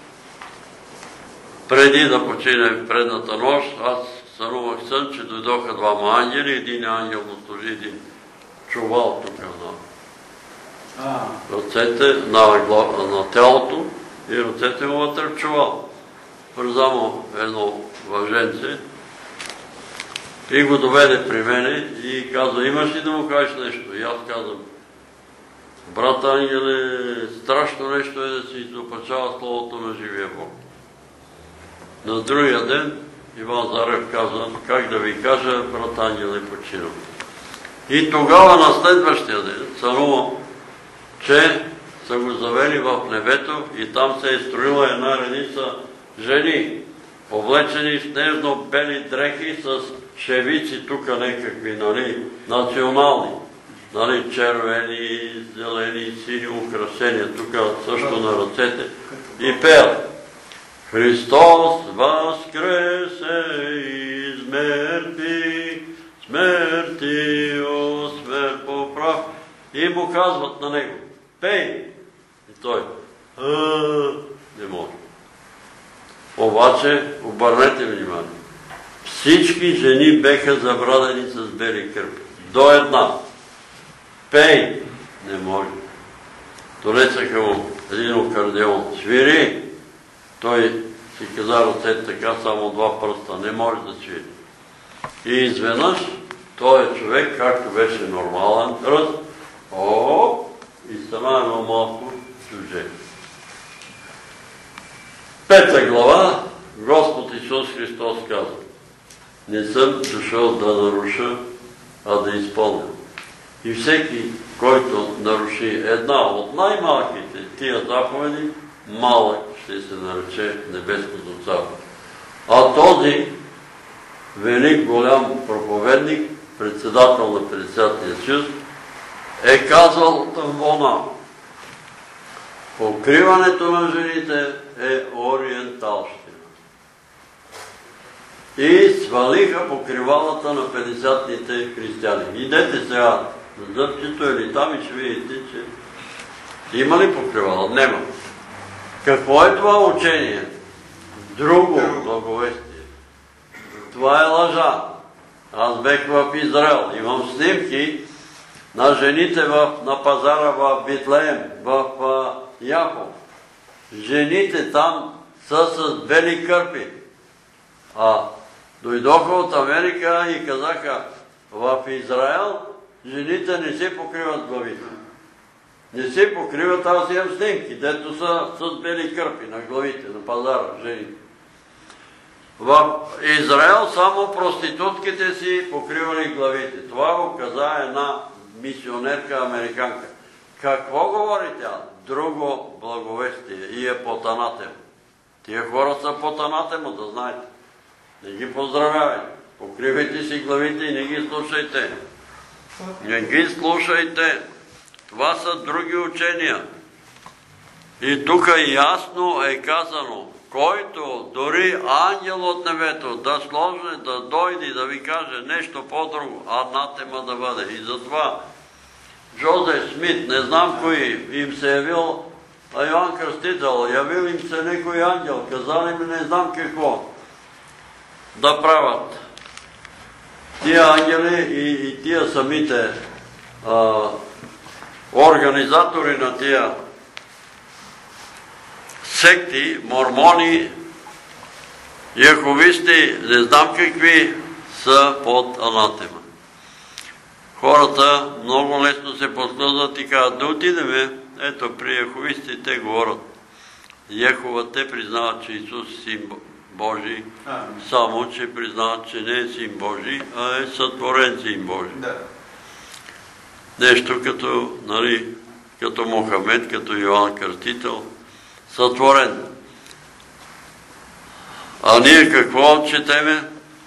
преди да почине в предната нощ, аз сънувах сън, че дойдоха двама ангели, един ангел му служи един чувал тук на ръцете, на, на тялото и ръцете му вътре в чувал. Върза му едно въженце и го доведе при мене и каза, имаш ли да му кажеш нещо? И аз казвам, брат ангеле, страшно нещо е да се изопачава словото на живия Бог. На другия ден Иван Зарев каза, как да ви кажа, брат ангел е починал. И тогава на следващия ден сънувам, че са го завели в небето и там се е строила една редица жени, облечени в нежно-бели дрехи с шевици тук някакви, нали, национални, нали, червени, зелени, сини украшения, тук също на ръцете и пеят. Христос възкресе из мертви, смерти, о смърт поправ. И му казват на него, пей! И той, а, не може. Обаче, обърнете внимание, всички жени беха забрадени с бели кърпи. До една. Пей! Не може. Донесаха му един акордеон. Свири! Той си каза ръцете така, само два пръста. Не може да свири. И изведнъж, той човек, както беше нормален ръст, о, и стана едно малко чуже. Пета глава, Господ Исус Христос казва, не съм дошъл да наруша, а да изпълня. И всеки, който наруши една от най-малките тия заповеди, малък ще се нарече Небеското царство. А този велик голям проповедник, председател на петдесетия съюз, е казал тъмбона. Покриването на жените е ориенталщина. И свалиха покривалата на петдесетните християни. Идете сега на зъбчето или там и ще видите, че има ли покривала? Нема. Какво е това учение? Друго благовестие. Това е лъжа. Аз бех в Израел. Имам снимки на жените в, на пазара в Битлеем, в Яхов. Жените там са с бели кърпи. А дойдоха от Америка и казаха, в Израел жените не се покриват главите. Не се покриват, аз имам снимки, дето са с бели кърпи на главите, на пазара, жените. В Израел само проститутките си покривали главите. Това го каза една мисионерка американка. Какво говори тя? Друго благовестие и е под анатема. Тия хора са под анатема, да знаете. Не ги поздравявайте. Покривайте си главите и не ги слушайте. Не ги слушайте. Това са други учения. И тук ясно е казано, който дори ангел от небето да сложи, да дойде, да ви каже нещо по-друго, анатема да бъде. И затова Джозеф Смит, не знам кои, им се явил Йоан Кръстител, явил им се некой ангел, казали ми не знам какво да правят. Тия ангели и, и тия самите а, организатори на тия секти, мормони, яховисти, не знам какви, са под анатема. Хората много лесно се подхлъзват и казват, да отидеме, ето при яховисти те говорят. Яхова те признават, че Исус е Син Божий, само че признават, че не е Син Божий, а е сътворен Син Божий. Нещо като, нали, като Мохамед, като Йоан Кръстител, сътворен. А ние какво четеме?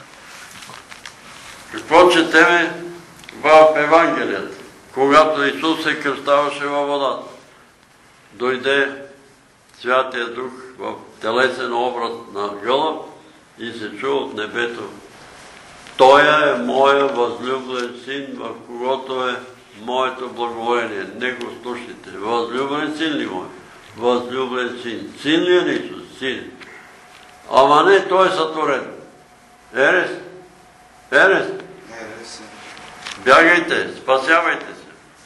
Какво четеме в Евангелието? Когато Исус се кръщаваше във водата, дойде Святия Дух в телесен образ на гълъб и се чу от небето. Той е моя възлюблен син, в когото е моето благоволение. Не го слушайте. Възлюблен син ли мой? Възлюблен син. Син ли е Исус? Син. Ама не, той е сътворен. Ерес? Ерес? Бягайте, спасявайте се.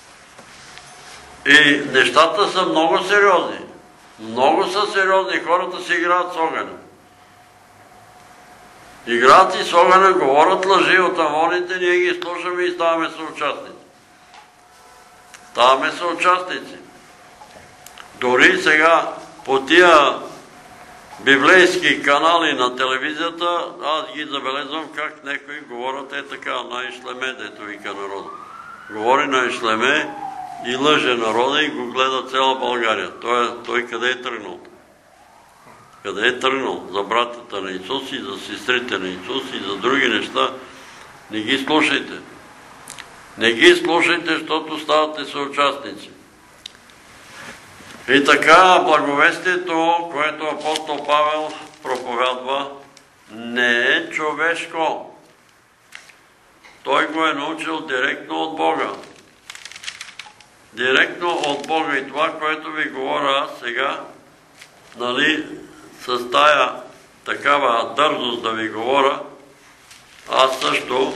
И нещата са много сериозни. Много са сериозни. Хората си играят с огъня. Играят и с огъня, говорят лъжи от авоните, ние ги слушаме и ставаме съучастници. Ставаме съучастници. Дори сега по тия библейски канали на телевизията, аз ги забелезвам как някои говорят е така на Ишлеме, дето вика народа. Говори на Ишлеме и лъже народа и го гледа цяла България. Той, той къде е тръгнал? Къде е тръгнал? За братята на Исус и за сестрите на Исус и за други неща. Не ги слушайте. Не ги слушайте, защото ставате съучастници. И така, благовестието, което апостол Павел проповядва, не е човешко. Той го е научил директно от Бога. Директно от Бога. И това, което ви говоря аз сега, нали, с тая такава дързост да ви говоря, аз също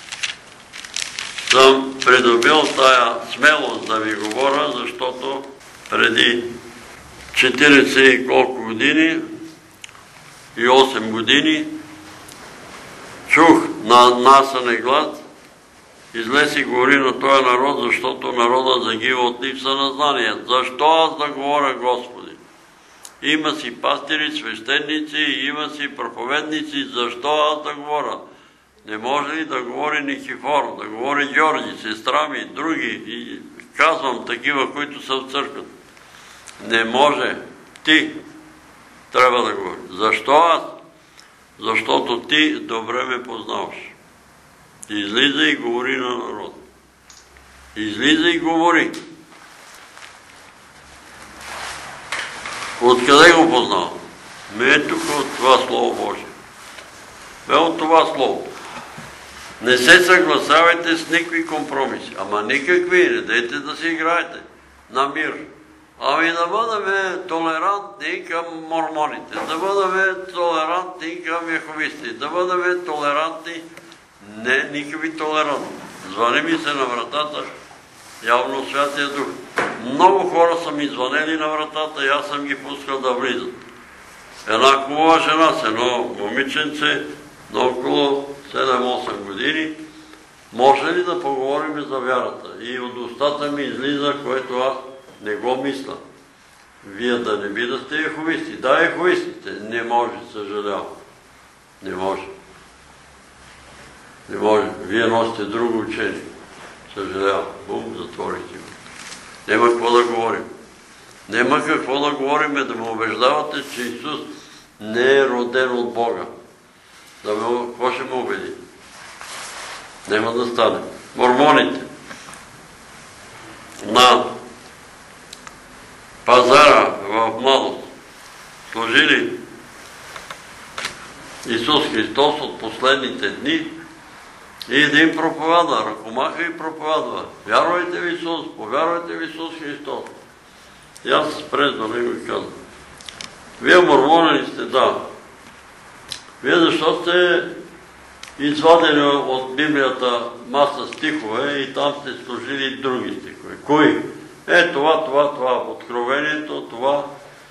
съм придобил тая смелост да ви говоря, защото преди четиридесет и колко години и осем години чух на насане глас, излез и говори на този народ, защото народът загива от липса на знания. Защо аз да говоря, Господи? Има си пастири, свещеници, има си проповедници, защо аз да говоря? Не може ли да говори Никифор, да говори Георги, сестра ми, други, и казвам такива, които са в църквата. Не може. Ти трябва да говори. Защо аз? Защото ти добре ме познаваш. Излиза и говори на народ. Излиза и говори. Откъде го познавам? Ме е тук от това Слово Божие. Бе от това Слово. Не се съгласявайте с никакви компромиси. Ама никакви. Не дайте да си играете на мир. Ами да бъдем толерантни към мормоните, да бъдем толерантни към яховисти, да бъдем толерантни, не никакви толерантни. Звъни ми се на вратата, явно Святия Дух. Много хора са ми звънели на вратата и аз съм ги пускал да влизат. Една хубава жена с едно момиченце на около седем-осем години, може ли да поговорим за вярата? И от устата ми излиза, което аз не го мисля. Вие да не би да сте яховисти. Да, яховистите. Не може, съжалявам. Не може. Не може. Вие носите друго учение. Съжалявам. Бум, затворите го. Нема какво да говорим. Нема какво да говорим, да ме убеждавате, че Исус не е роден от Бога. Да ме, какво ще ме убеди? Нема да стане. Мормоните. На пазара в младост служили Исус Христос от последните дни и един проповядва, ръкомаха и проповядва. Вярвайте в Исус, повярвайте в Исус Христос. И аз се спрезвам и го казвам. Вие мормони сте, да. Вие защо сте извадени от Библията маса стихове и там сте сложили други стихове? Кои? Е, това, това, това, откровението, това.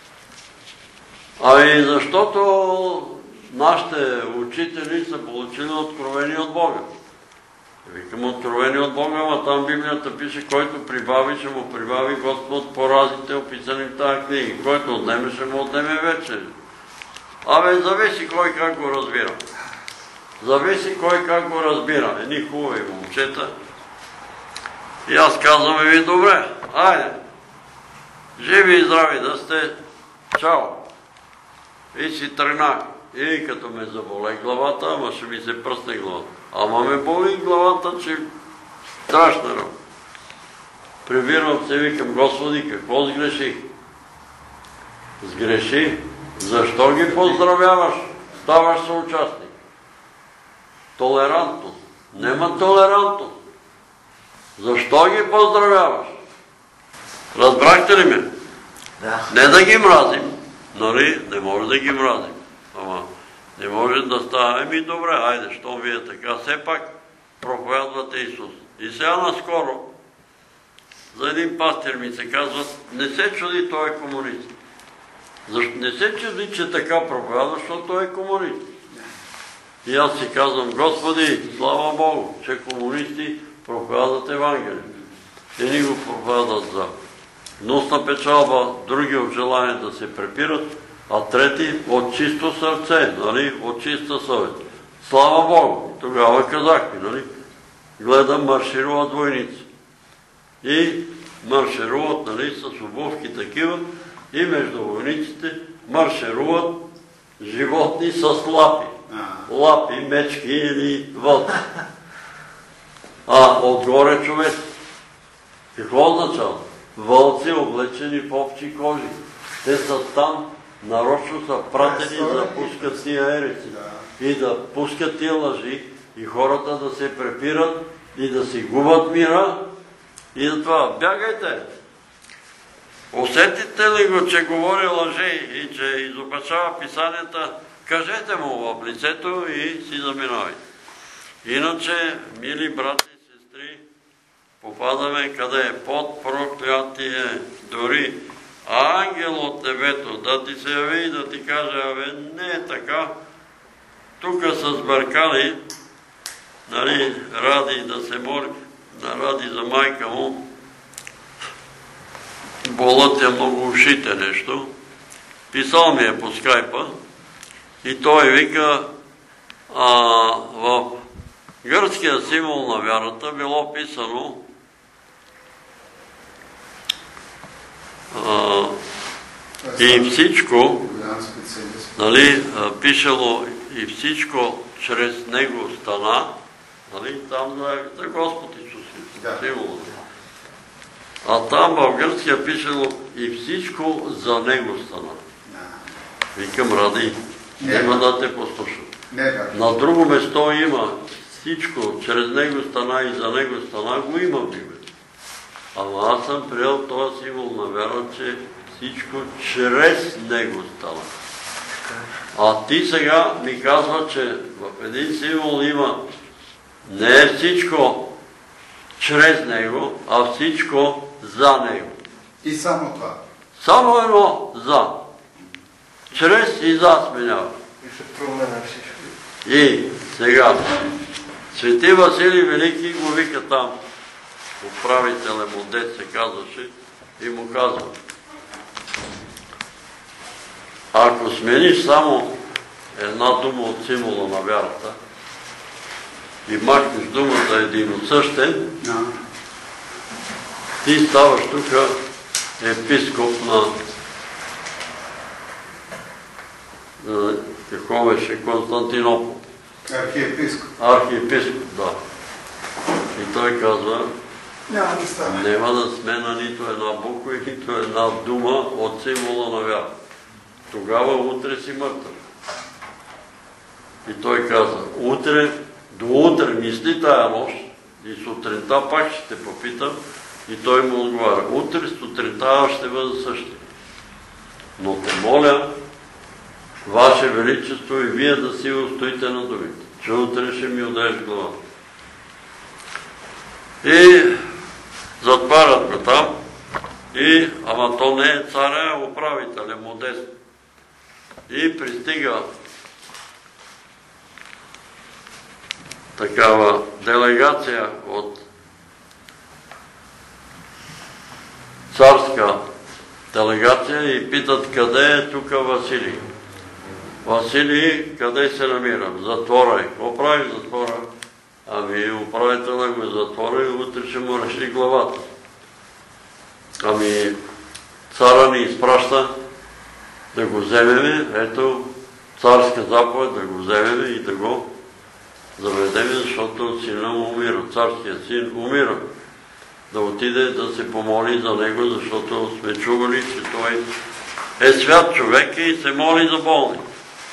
Ами защото нашите учители са получили откровение от Бога. Викам откровение от Бога, ама там Библията пише, който прибави, ще му прибави Господ по разите, описани в тази книга. Който отнеме, ще му отнеме вече. Абе, зависи кой как го разбира. Зависи кой как го разбира. Едни хубави момчета. И аз казвам ви, добре, айде. Живи и здрави да сте. Чао. И си тръгнах. И като ме заболе главата, ама ще ми се пръсне главата. Ама ме боли главата, че страшна работа. Прибирам се, викам, Господи, какво сгреших? Сгреши. Защо ги поздравяваш? Ставаш съучастник. Толерантност. Нема толерантност. Защо ги поздравяваш? Разбрахте ли ме? Да. Не да ги мразим, нали? Не може да ги мразим. Ама не може да става. Еми добре, айде, щом вие така. Все пак проповядвате Исус. И сега наскоро за един пастир ми се казва, не се чуди, той е комунист. Защо не се чуди, че така проповядва, защото той е комунист. И аз си казвам, Господи, слава Богу, че комунисти проповядат Евангелие. Едни го проповядат за гнусна печалба, други от желание да се препират, а трети от чисто сърце, нали, от чиста съвест. Слава Богу! Тогава казахме, нали, гледам, маршируват войници. И маршируват, нали, с обувки такива, и между войниците маршируват животни с лапи. Лапи, мечки или вълци. А отгоре човек. Какво означава? Вълци, облечени в овчи кожи. Те са там, нарочно са пратени да пускат тия ерици. И да пускат тия лъжи, и хората да се препират, и да си губят мира. И за това, бягайте! Усетите ли го, че говори лъжи и че изопачава писанията, кажете му в лицето и си заминавайте. Иначе, мили брати и сестри, попадаме къде е под проклятие. Дори ангел от небето да ти се яви и да ти каже, абе не е така, тук са сбъркали, нали, ради да се моли, ради за майка му, болът е много ушите нещо. Писал ми е по скайпа и той вика, а, в гръцкия символ на вярата било писано а, и всичко, нали, пишело и всичко чрез него стана, нали, там за, за Господ Исус, символ. А там в гръцкия пишело и всичко за него стана. Викам, ради, няма да те послушам. На друго место има всичко, чрез него стана и за него стана, го има в Библията. Ама аз съм приел този символ на вяра, че всичко чрез него стана. А ти сега ми казва, че в един символ има не е всичко чрез него, а всичко за него. И само това? Само едно за. Чрез и за сменява. И се променя всичко. И сега, Свети Василий Велики го вика там, управителя му дет се казваше, и му казва, ако смениш само една дума от символа на вярата и махнеш думата единосъщен, ти ставаш тук епископ на, на какво беше, Константинопол. Архиепископ. Архиепископ, да. И той казва, Няма да стане. Няма да смена нито една буква и нито една дума от символа на вяра. Тогава утре си мъртъв. И той каза, утре, до утре мисли тая нощ и сутринта пак ще те попитам и той му отговаря. Утре сутринта аз ще бъда същия. Но те моля, Ваше Величество, и вие да си устоите на думите, че утре ще ми удариш глава. И затварят го там, и, ама то не е царя, а управителя, Модест. И пристига такава делегация от царска делегация и питат къде е тук Василий. Василий, къде се намира? В затвора. Какво прави в затвора? Ами управителя го е затвора и утре ще му реши главата. Ами цара ни изпраща да го вземеме, ето царска заповед да го вземеме и да го заведеме, защото сина му умира, царският син умира. Да отиде да се помоли за него, защото сме чували, че той е свят човек и се моли за болни.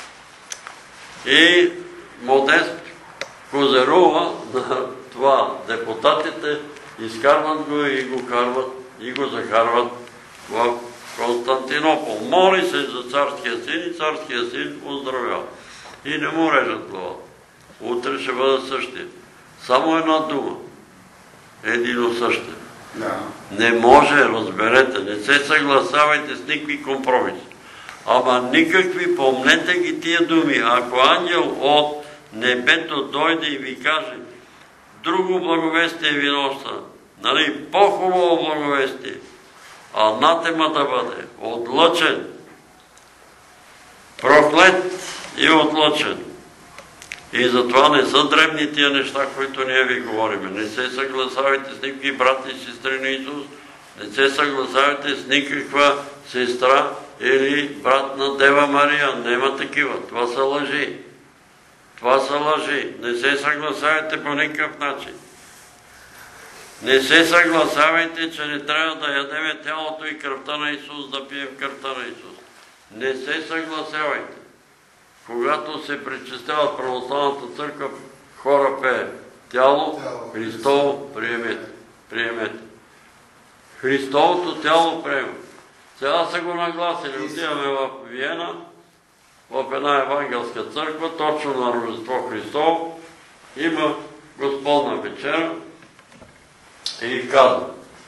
И Модест козерува на това. Депутатите изкарват го и го карват и го закарват в Константинопол. Моли се за царския син и царския син оздравява. И не му режат главата. Утре ще бъде същия. Само една дума. Едино същия. Не може, разберете, не се съгласявайте с никакви компромиси. Ама никакви, помнете ги тия думи. Ако ангел от небето дойде и ви каже друго благовестие ви носа, нали, по-хубаво благовестие, анатема да бъде, отлъчен, проклет и отлъчен. И затова не са дребни тия неща, които ние ви говорим. Не се съгласявайте с никакви брати и сестри на Исус, не се съгласявайте с никаква сестра или брат на Дева Мария. Нема такива. Това са лъжи. Това са лъжи. Не се съгласявайте по никакъв начин. Не се съгласявайте, че не трябва да ядеме тялото и кръвта на Исус, да пием кръвта на Исус. Не се съгласявайте. Когато се причисляват православната църква, хора пее тяло, Христово, приемете. Приемете. Христовото тяло приема. Сега са го нагласили. Отиваме в Виена, в една евангелска църква, точно на Рождество Христово, има Господна вечера и казва: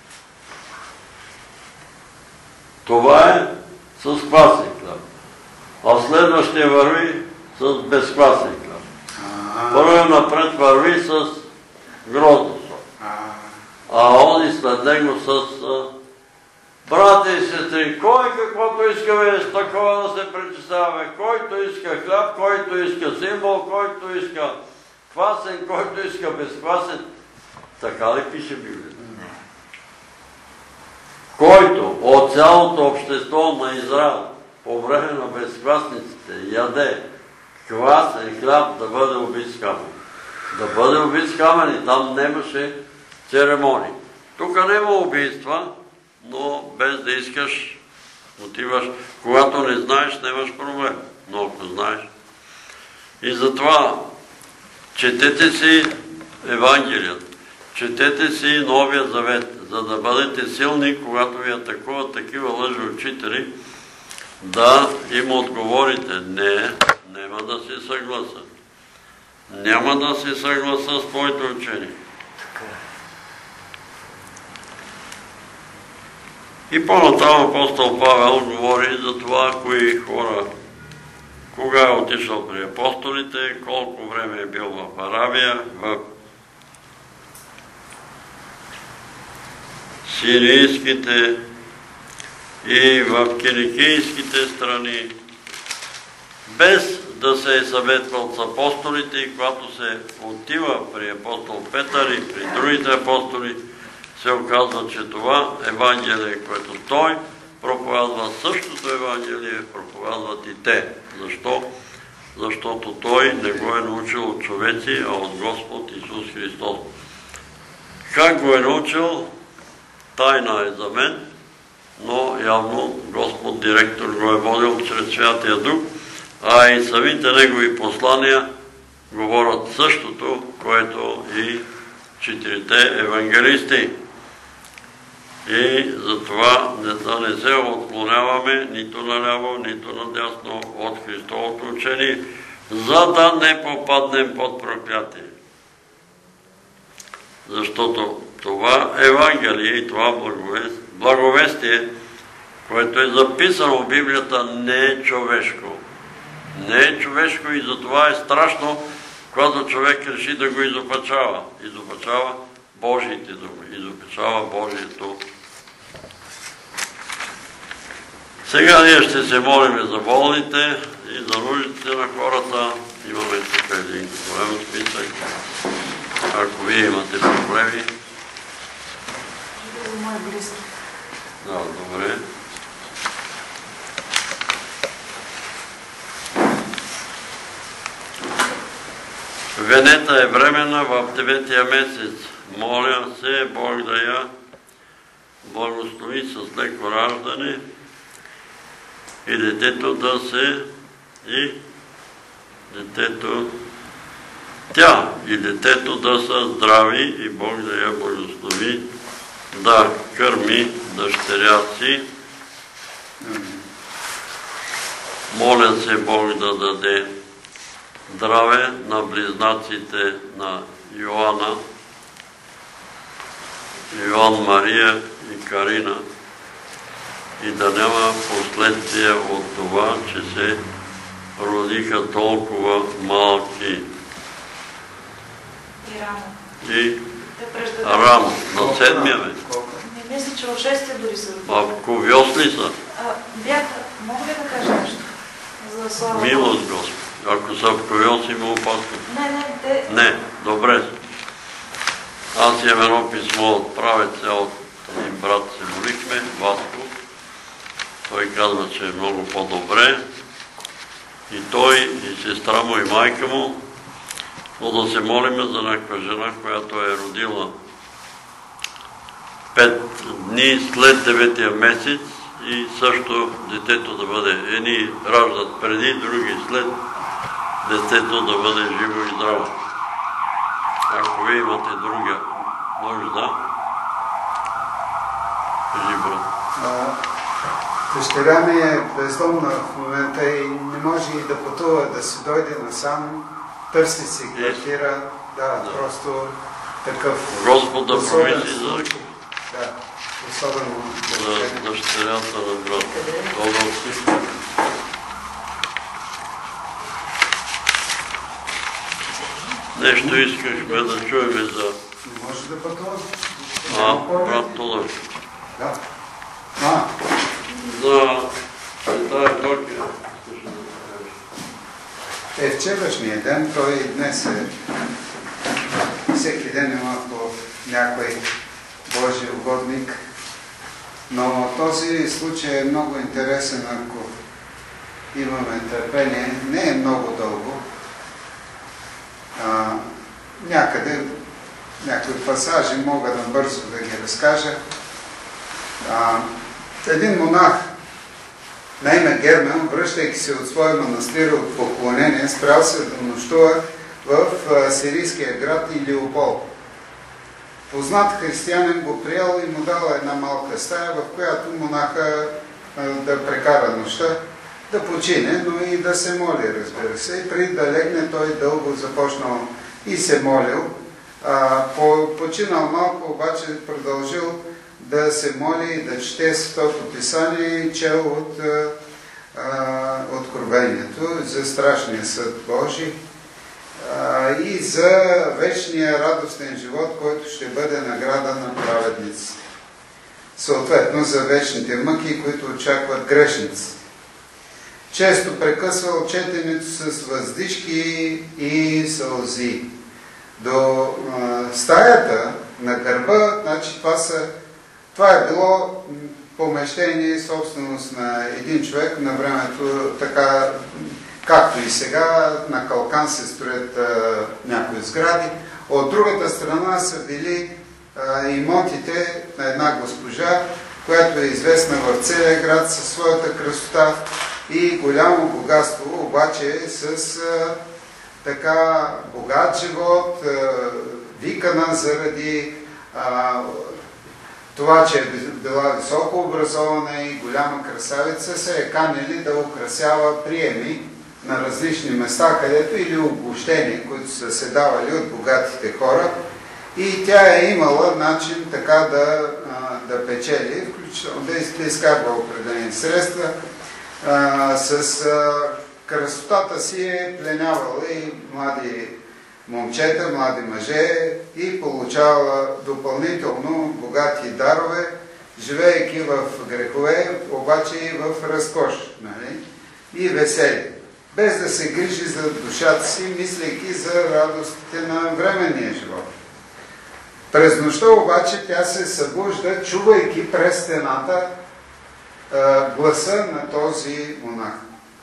това е с квасен хляб, а следващия върви с безквасен хляб. Първият напред върви с гроздо сок, а он и след него с брати и сестри, кой каквото иска виж, такова да се причисляваме, който иска хляб, който иска символ, който иска квасен, който иска безквасен. Така ли пише Библията? Който от цялото общество на Израел по време на безквасниците яде квасен хляб, да бъде убит с камън. Да бъде убит с камън и там нямаше церемонии. Тук няма убийства, но без да искаш, отиваш. Когато не знаеш, нямаш проблем. Но ако знаеш. И затова четете си Евангелието, четете си Новия Завет, за да бъдете силни, когато ви атакуват такива лъжи учители, да им отговорите: не, няма да се съгласа. Няма да се съгласа с твоите учени. И по-натам апостол Павел говори за това, кои хора, кога е отишъл при апостолите, колко време е бил в Арабия, в сирийските и в киликийските страни, без да се е съветвал с апостолите, и когато се отива при апостол Петър и при другите апостоли, се оказва, че това Евангелие, което той проповядва, същото Евангелие проповядват и те. Защо? Защото той не го е научил от човеци, а от Господ Исус Христос. Как го е научил, тайна е за мен, но явно Господ директор го е водил чрез Святия Дух, а и самите негови послания говорят същото, което и четирите евангелисти. И затова да не се отклоняваме нито наляво, нито надясно от Христовото учение, за да не попаднем под проклятие. Защото това Евангелие и това благовестие, което е записано в Библията, не е човешко. Не е човешко и затова е страшно, когато човек реши да го изопачава. Изопачава Божиите думи, изопачава Божието. Сега ние ще се молим за болните и за нуждите на хората. Имаме тук един голям списък. Ако вие имате проблеми. Да, добре. Венета е временна в деветия месец. Моля се Бог да я благослови с леко раждане и детето да се и детето тя и детето да са здрави и Бог да я благослови да кърми дъщеря си. Моля се Бог да даде здраве на близнаците на Йоанна, Йоан Мария и Карина и да няма последствия от това, че се родиха толкова малки. И рано. И рано. На седмия месец. Не мисля, че в шестия дори са родили. А ковиос ли са? Бяха, мога ли да кажа нещо? За слава. Милост, Господ. Ако са в ковиос, има опасност. Не, не, те... Не, добре. Аз имам едно писмо от правеца, от един брат се молихме, Васко. Той казва, че е много по-добре. И той, и сестра му, и майка му, но да се молиме за някаква жена, която е родила пет дни след деветия месец и също детето да бъде. Едни раждат преди, други след, детето да бъде живо и здраво. Ако вие имате друга нужда, кажи, брат. Дъщеря ми е бездомна в момента и не може и да пътува, да си дойде насам, търси си квартира, да, да, просто такъв... Господ да промисли за... Да, особено... За дъщерята на брат. Добър си. Нещо искахме да чуем за... Не може да пътува? А, брат Тодор. Да. А. За... Тая Токия. Е, вчерашния ден, той днес е... Всеки ден има по някой Божий угодник. Но този случай е много интересен, ако имаме търпение. Не е много дълго. А, някъде, някои пасажи мога да бързо да ги разкажа. А, един монах на име Гермен, връщайки се от своя манастир от поклонение, спрял се да нощува в а, сирийския град Илиопол. Познат християнин го приел и му дал една малка стая, в която монаха а, да прекара нощта, да почине, но и да се моли, разбира се. И преди да легне, той дълго започнал и се молил. А, по, починал малко, обаче продължил да се моли и да чете Светото Писание и чел от а, Откровението за страшния съд Божий а, и за вечния радостен живот, който ще бъде награда на праведниците. Съответно за вечните мъки, които очакват грешници. Често прекъсвал четенето с въздишки и сълзи. До а, стаята на гърба, значи това, са, това е било помещение и собственост на един човек на времето, така както и сега на Калкан се строят а, някои сгради. От другата страна са били а, имотите на една госпожа, която е известна в целия град със своята красота и голямо богатство, обаче с а, така богат живот, а, викана заради а, това, че е била високо образована и голяма красавица, се е канели да украсява приеми на различни места, където или обобщения, които са се давали от богатите хора. И тя е имала начин така да, да печели, включително да изкарва определени средства. А, с а, красотата си е пленявала и млади момчета, млади мъже и получавала допълнително богати дарове, живеейки в грехове, обаче и в разкош, нали? И веселие, без да се грижи за душата си, мислейки за радостите на временния живот. През нощта обаче тя се събужда, чувайки през стената а, гласа на този монах.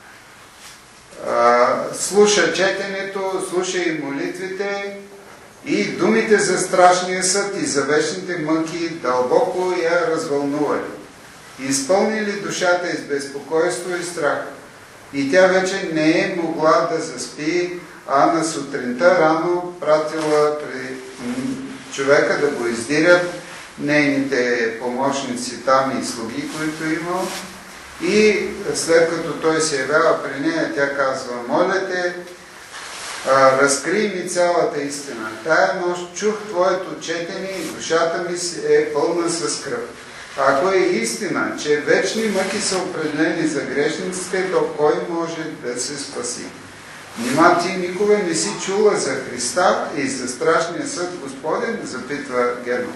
А, слуша четенето, слуша и молитвите и думите за страшния съд и за вечните мъки дълбоко я развълнували. Изпълнили душата из безпокойство и страх. И тя вече не е могла да заспи, а на сутринта рано пратила при човека да го издирят, нейните помощници там и слуги, които имал. И след като той се явява при нея, тя казва: моля те, разкрий ми цялата истина. Тая нощ чух твоето четене и душата ми е пълна с кръв. Ако е истина, че вечни мъки са определени за грешниците, то кой може да се спаси? Нима ти никога не си чула за Христа и за страшния съд Господен? Запитва Герман.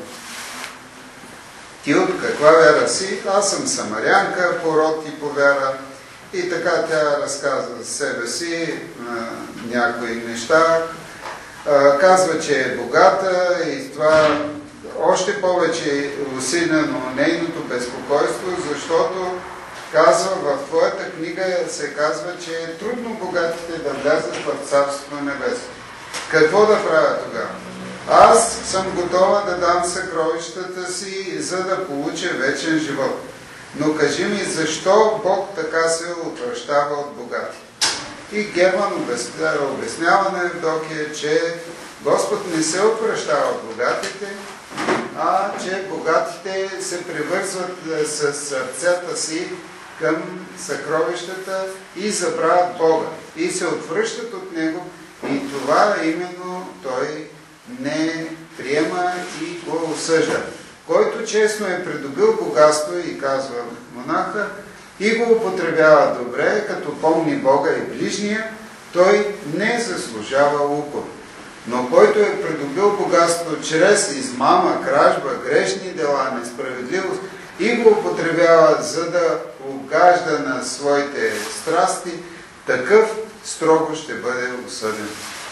Ти от каква вяра си? Аз съм самарянка по род и по вяра. И така тя разказва за себе си а, някои неща. А, казва, че е богата и това още повече усилено нейното безпокойство, защото казва, в твоята книга се казва, че е трудно богатите да влязат в Царството небесно. Какво да правя тогава? Аз съм готова да дам съкровищата си, за да получа вечен живот. Но кажи ми, защо Бог така се отвращава от богати? И Герман обяснява на Евдокия, че Господ не се отвращава от богатите, а че богатите се привързват с сърцата си към съкровищата и забравят Бога. И се отвръщат от Него, и това именно той не приема и го осъжда. Който честно е придобил богатство, и казва монаха, и го употребява добре, като помни Бога и ближния, той не заслужава укор. Но който е придобил богатство чрез измама, кражба, грешни дела, несправедливост и го употребява, за да угажда на своите страсти, такъв строго ще бъде осъден.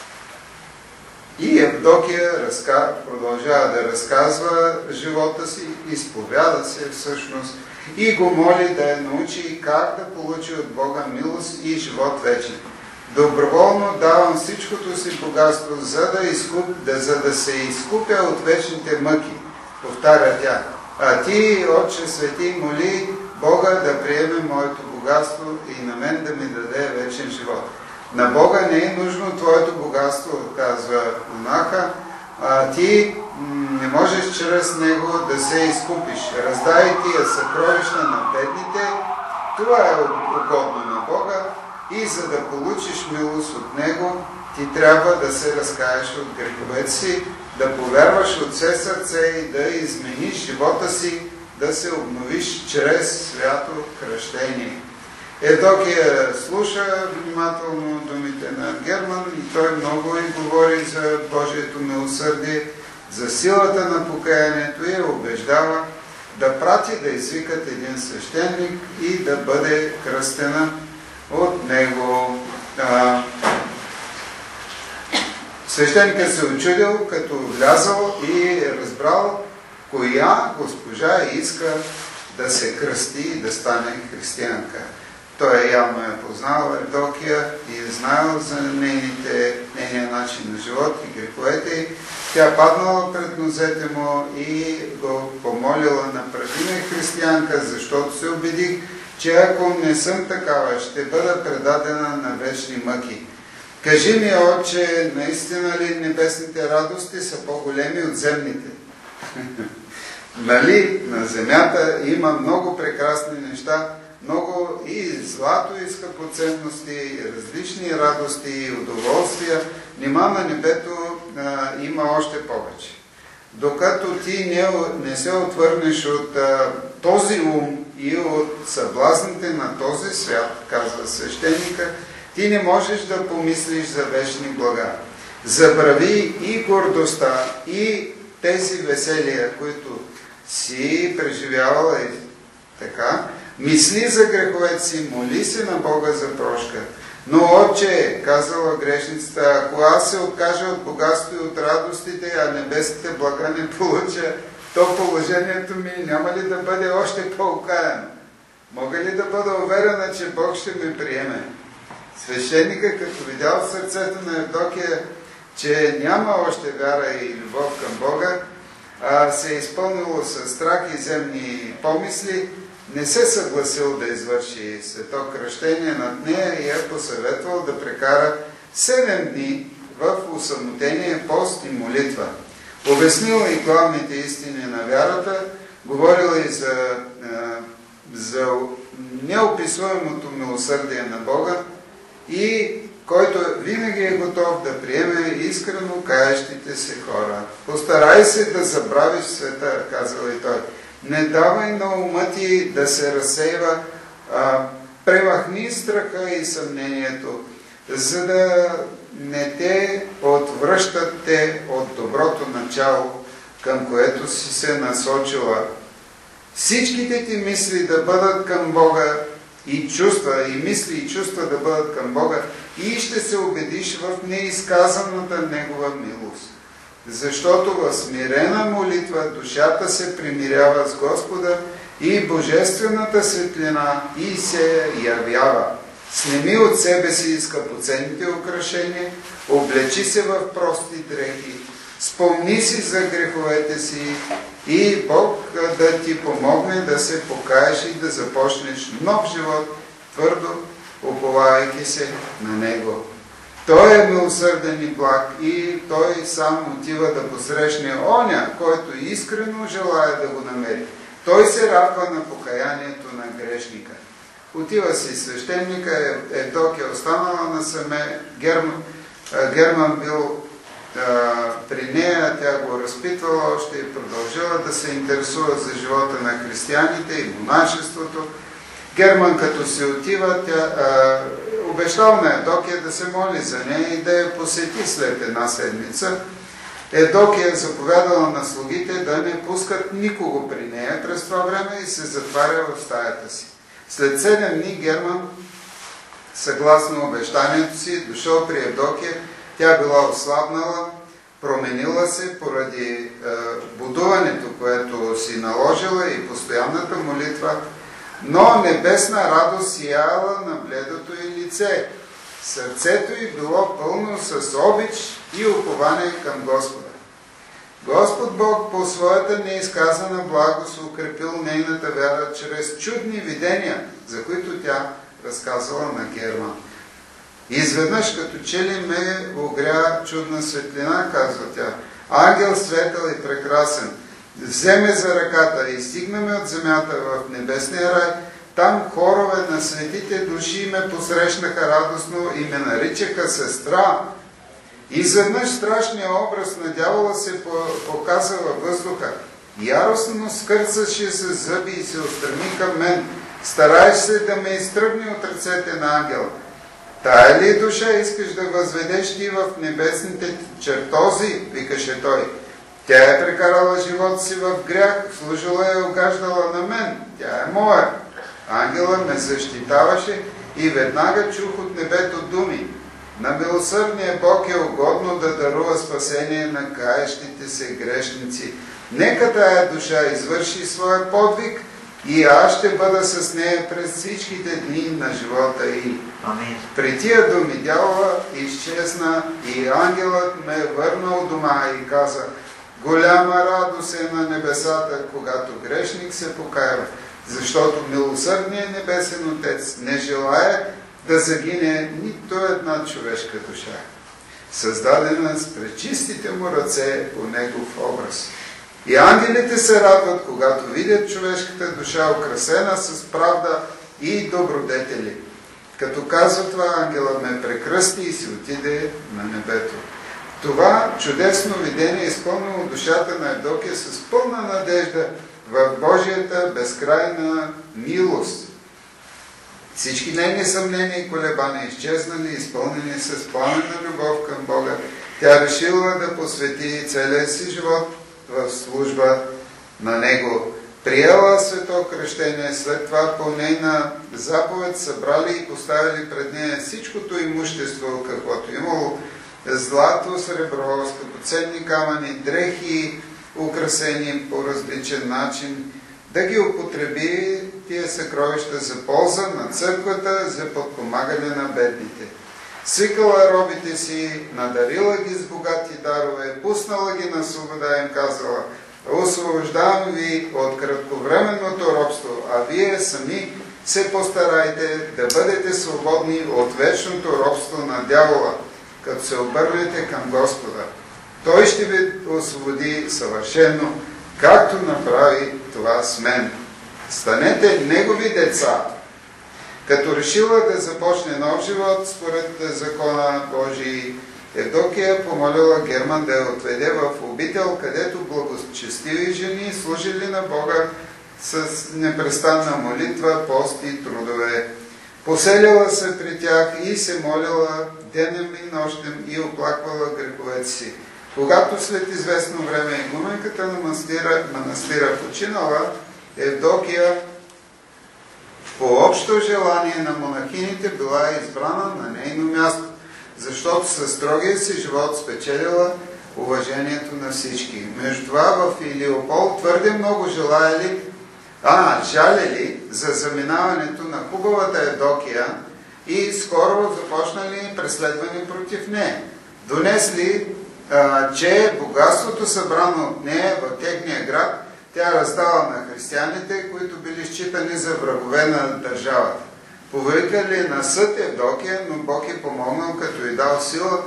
И Евдокия разка... продължава да разказва живота си, изповяда се всъщност и го моли да я научи как да получи от Бога милост и живот вечен. Доброволно давам всичкото си богатство, за да, изкуп... да, за да се изкупя от вечните мъки, повтаря тя. А ти, Отче Свети, моли Бога да приеме моето богатство и на мен да ми даде вечен живот. На Бога не е нужно твоето богатство, казва монаха, а ти не можеш чрез него да се изкупиш. Раздай тия съкровища на бедните, това е угодно на Бога, и за да получиш милост от него, ти трябва да се разкаеш от греховете си, да повярваш от все сърце и да измениш живота си, да се обновиш чрез свято кръщение. Евдокия слуша внимателно думите на Герман и той много и говори за Божието милосърдие, за силата на покаянието и я убеждава да прати да извикат един свещеник и да бъде кръстена от него. А, свещеникът се очудил, като влязал и разбрал коя госпожа иска да се кръсти и да стане християнка. Той явно е познал Евдокия и е знаел за нейните, нейния начин на живот и греховете, Тя паднала пред нозете му и го помолила: направи ме християнка, защото се убедих, че ако не съм такава, ще бъда предадена на вечни мъки. Кажи ми, Отче, наистина ли небесните радости са по-големи от земните? Нали, на земята има много прекрасни неща, много и злато, и скъпоценности, и различни радости и удоволствия. Нима на небето а, има още повече. Докато ти не, не се отвърнеш от а, този ум и от съблазните на този свят, казва свещеника, ти не можеш да помислиш за вечни блага. Забрави и гордостта, и тези веселия, които си преживявала и така. Мисли за греховете си, моли се на Бога за прошка. Но, Отче, казала грешницата, ако аз се откажа от богатство и от радостите, а небесните блага не получа, то положението ми няма ли да бъде още по-окаяно? Мога ли да бъда уверена, че Бог ще ме приеме? Свещеника, като видял в сърцето на Евдокия, че няма още вяра и любов към Бога, а се е изпълнило с страх и земни помисли, не се съгласил да извърши свето кръщение над нея и е посъветвал да прекара седем дни в усамотение, пост и молитва. Обяснил и главните истини на вярата, говорил и за, за неописуемото милосърдие на Бога, и който винаги е готов да приеме искрено каящите се хора. Постарай се да забравиш света, казва и той. Не давай на ума ти да се разсейва, а, премахни страха и съмнението, за да не те отвръщат те от доброто начало, към което си се насочила. Всичките ти мисли да бъдат към Бога и чувства, и мисли и чувства да бъдат към Бога, и ще се убедиш в неизказаната Негова милост. Защото в смирена молитва душата се примирява с Господа и божествената светлина и се явява. Снеми от себе си скъпоценните украшения, облечи се в прости дрехи, спомни си за греховете си и Бог да ти помогне да се покаеш и да започнеш нов живот, твърдо уповавайки се на Него. Той е милосърден и благ и Той сам отива да посрещне оня, който искрено желая да го намери. Той се радва на покаянието на грешника. Отива си свещеника, Евдокия останала насаме, Герман, Герман бил а, при нея, тя го разпитвала още и продължила да се интересува за живота на християните и монашеството. Герман, като се отива, тя а, обещал на Евдокия да се моли за нея и да я посети след една седмица. Евдокия заповядала на слугите да не пускат никого при нея през това време и се затваря в стаята си. След седем дни Герман, съгласно обещанието си, дошъл при Евдокия. Тя била ослабнала, променила се поради е, будуването, което си наложила и постоянната молитва, но небесна радост сияла на бледото й лице. Сърцето й било пълно с обич и упование към Господа. Господ Бог по своята неизказана благост укрепил нейната вяра чрез чудни видения, за които тя разказала на Герман. Изведнъж, като че ли ме огря чудна светлина, казва тя, ангел светъл и прекрасен, вземе за ръката и стигнаме от земята в небесния рай. Там хорове на светите души ме посрещнаха радостно и ме наричаха сестра. Изведнъж страшният образ на дявола се показа във въздуха. Яростно скърцаше с зъби и се отстрани към мен. Стараеш се да ме изтръгне от ръцете на ангела. Тая ли душа искаш да възведеш ти в небесните чертози, викаше той. Тя е прекарала живота си в грях, служила и огаждала на мен. Тя е моя. Ангела ме защитаваше и веднага чух от небето думи. На милосърдния Бог е угодно да дарува спасение на каещите се грешници. Нека тая душа извърши своя подвиг и аз ще бъда с нея през всичките дни на живота й. Амин. При тия думи дявола изчезна и ангелът ме върна от дома и каза: голяма радост е на небесата, когато грешник се покаява, защото милосърдният небесен Отец не желае да загине нито една човешка душа, създадена с пречистите му ръце по негов образ. И ангелите се радват, когато видят човешката душа украсена с правда и добродетели. Като казва това, ангелът ме прекръсти и си отиде на небето. Това чудесно видение е изпълнило душата на Евдокия с пълна надежда в Божията безкрайна милост. Всички нейни съмнения и колебания изчезнали, изпълнени с пламенна любов към Бога. Тя решила да посвети целия си живот в служба на Него. Приела свето кръщение, след това по нейна заповед събрали и поставили пред нея всичкото имущество, каквото имало: злато, сребро, скъпоценни камъни, дрехи, украсени по различен начин, да ги употреби тия съкровища за полза на църквата, за подпомагане на бедните. Свикала робите си, надарила ги с богати дарове, пуснала ги на свобода и им казала: освобождавам ви от кратковременното робство, а вие сами се постарайте да бъдете свободни от вечното робство на дявола, като се обърнете към Господа. Той ще ви освободи съвършено, както направи това с мен. Станете Негови деца. Като решила да започне нов живот според закона Божий, Евдокия помолила Герман да я отведе в обител, където благочестиви жени служили на Бога с непрестанна молитва, пост и трудове. Поселила се при тях и се молила денем и нощем и оплаквала греховете си. Когато след известно време игуменката на манастира, манастира починала, Евдокия по общо желание на монахините била избрана на нейно място, защото със строгия си живот спечелила уважението на всички. Между това в Илиопол твърде много желаяли, а, жалели за заминаването на хубавата Евдокия и скоро започнали преследване против нея. Донесли, а, че богатството събрано от нея в техния град тя раздала на християните, които били считани за врагове на държавата. Повикали на съд Евдокия, но Бог е помогнал, като й дал сила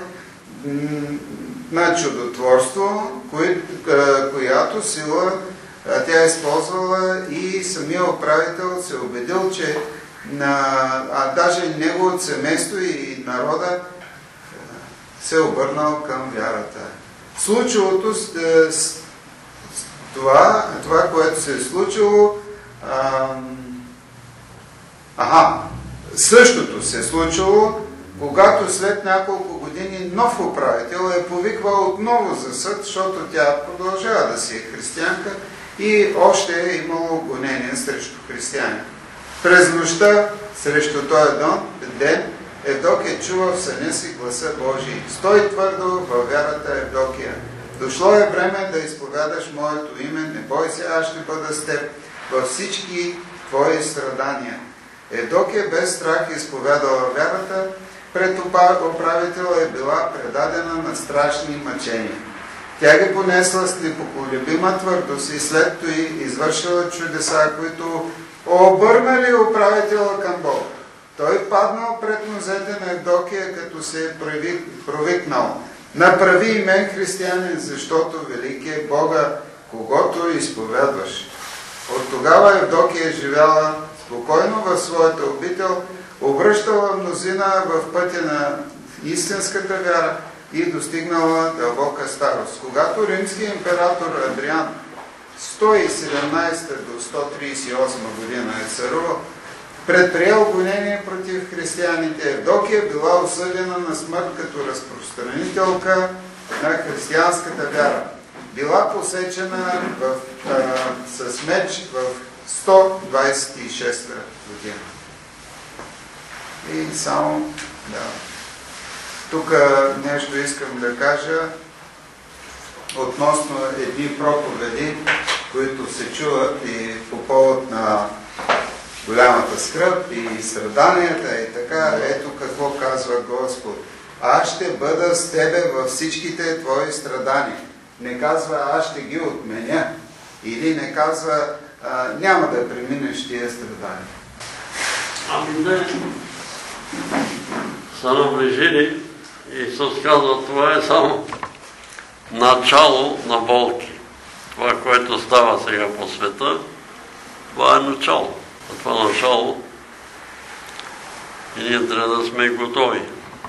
на чудотворство, която сила тя използвала и самия управител се убедил, че а даже неговото семейство и народа се обърнал към вярата. Случилото с, с това, това, което се е случило, ам, Аха, същото се е случило, когато след няколко години нов управител е повиквал отново за съд, защото тя продължава да си е християнка и още е имало гонение срещу християни. През нощта срещу този ден Евдокия чува в съня си гласа Божий: стой твърдо във вярата, Евдокия. Дошло е време да изповядаш моето име, не бой се, аз ще бъда с теб във всички твои страдания. Евдокия без страх изповядала вярата, пред управителя е била предадена на страшни мъчения. Тя ги понесла с непоколебима твърдост и след това извършила чудеса, които обърнали управителя към Бог. Той паднал пред нозете на Евдокия, като се е провикнал: направи и мен християнин, защото велики е Бога, когото изповядваш. От тогава Евдокия живяла спокойно в своята обител, обръщала мнозина в пътя на истинската вяра и достигнала дълбока старост. Когато римският император Адриан сто и седемнадесета до сто тридесет и осма година е царувал, предприел гонение против християните, Евдокия била осъдена на смърт като разпространителка на християнската вяра. Била посечена в, а, с меч в сто двадесет и шеста година. И само, да. Тук нещо искам да кажа относно едни проповеди, които се чуват и по повод на голямата скръб и страданията и така, ето какво казва Господ. Аз ще бъда с тебе във всичките твои страдания. Не казва, аз ще ги отменя. Или не казва, а, няма да преминеш тия страдания. Ами не, са наближили и Исус казва, това е само начало на болки. Това, което става сега по света, това е начало. А това начало и ние трябва да сме готови.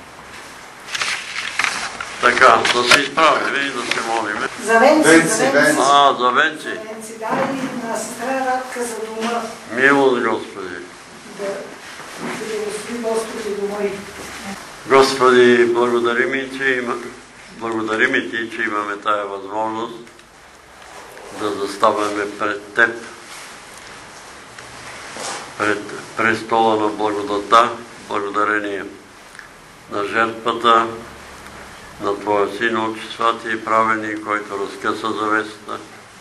Така, да се изправим и да се молиме. За Венци, за Венци. А, за Венци. За Венци, дай на сестра Радка за дома. Милост, Господи. Да благослови Господи дома и. Господи, благодарим и, че има, благодарим и Ти, че имаме тая възможност да заставаме пред Теб, пред престола на благодата, благодарение на жертвата на Твоя Син, Отче Свати и праведник, който разкъса завесата.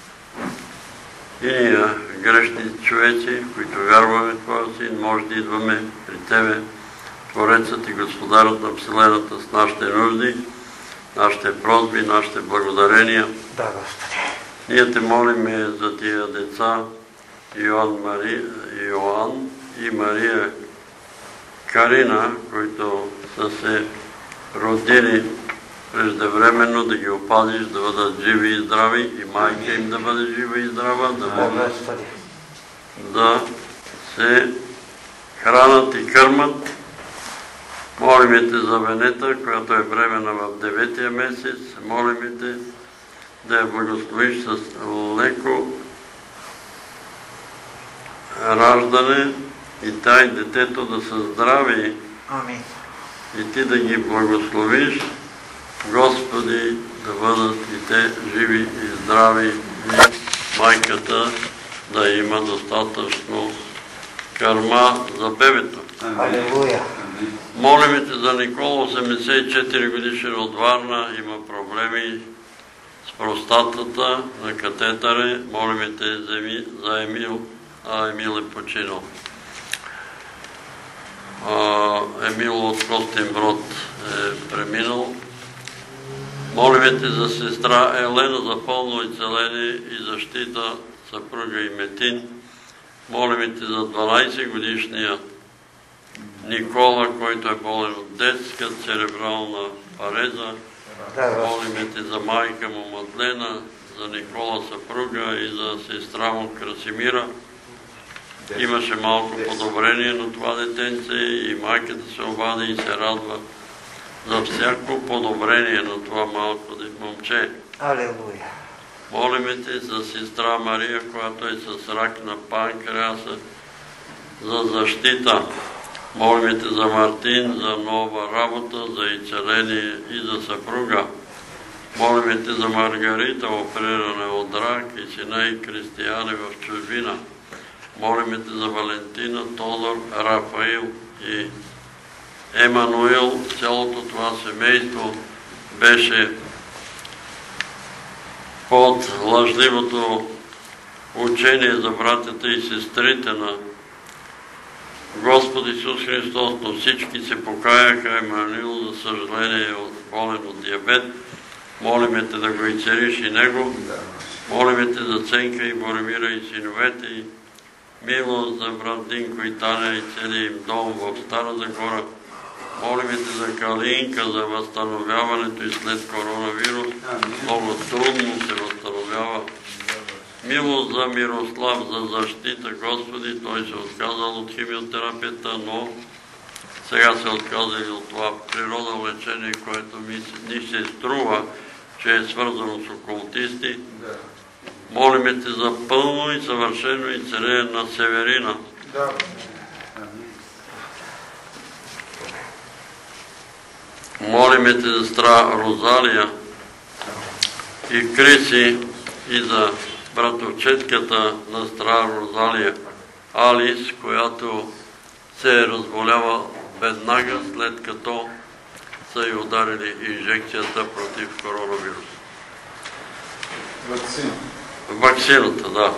И ние, грешни човеци, които вярваме в Твоя Син, може да идваме при Тебе, Творецът и Господарът на Вселената, с нашите нужди, нашите просби, нашите благодарения. Да, Господи. Ние Те молиме за тия деца, Йоан, Мари... Йоан и Мария Карина, които са се родили преждевременно, да ги опазиш, да бъдат живи и здрави, и майка им да бъде жива и здрава, да могат да се хранат и кърмат. Молиме Те за Венета, която е бременна в деветия месец. Молиме Те да я благословиш с леко раждане и тай детето да са здрави. Амин. И Ти да ги благословиш, Господи, да бъдат и те живи и здрави, и майката да има достатъчно кърма за бебето. Алелуя. Молиме Те за Никола, осемдесет и четири годишен от Варна, има проблеми с простатата на катетъре. Молиме Те за Емил, а Емил е починал. Емил от Костинброд е преминал. Молиме Те за сестра Елена за пълно изцеление и защита, съпруга и Метин. Молиме Те за дванайсет годишния Никола, който е болен от детска церебрална пареза. Молиме Те за майка му Мадлена, за Никола съпруга и за сестра му Красимира. Имаше малко подобрение на това детенце и майката се обади и се радва за всяко подобрение на това малко момче. Алелуя. Молиме Те за сестра Мария, която е с рак на панкреаса, за защита. Молиме Те за Мартин, за нова работа, за изцеление и за съпруга. Молиме Те за Маргарита, оперирана от рак, и сина и Кристияни в чужбина. Молиме Те за Валентина, Тодор, Рафаил и Емануил. Цялото това семейство беше под лъжливото учение за братята и сестрите на Господ Исус Христос, но всички се покаяха. Емануил, за съжаление, е болен от диабет. Молиме Те да го изцелиш и него. Молиме Те за Ценка и Боремира и синовете и милост за брат Динко и Таня и целия им дом в Стара Загора. Молиме Те за Калинка, за възстановяването и след коронавирус. Много трудно се възстановява. Милост за Мирослав, за защита, Господи. Той се отказал от химиотерапията, но сега се отказа и от това природно лечение, което ни се струва, че е свързано с окултисти. Молиме Те за пълно и съвършено изцеление на Северина. Молиме Те за сестра Розалия и Криси и за братовчетката на сестра Розалия Алис, която се е разболява веднага след като са й ударили инжекцията против коронавирус. Вакцина. ваксината, да.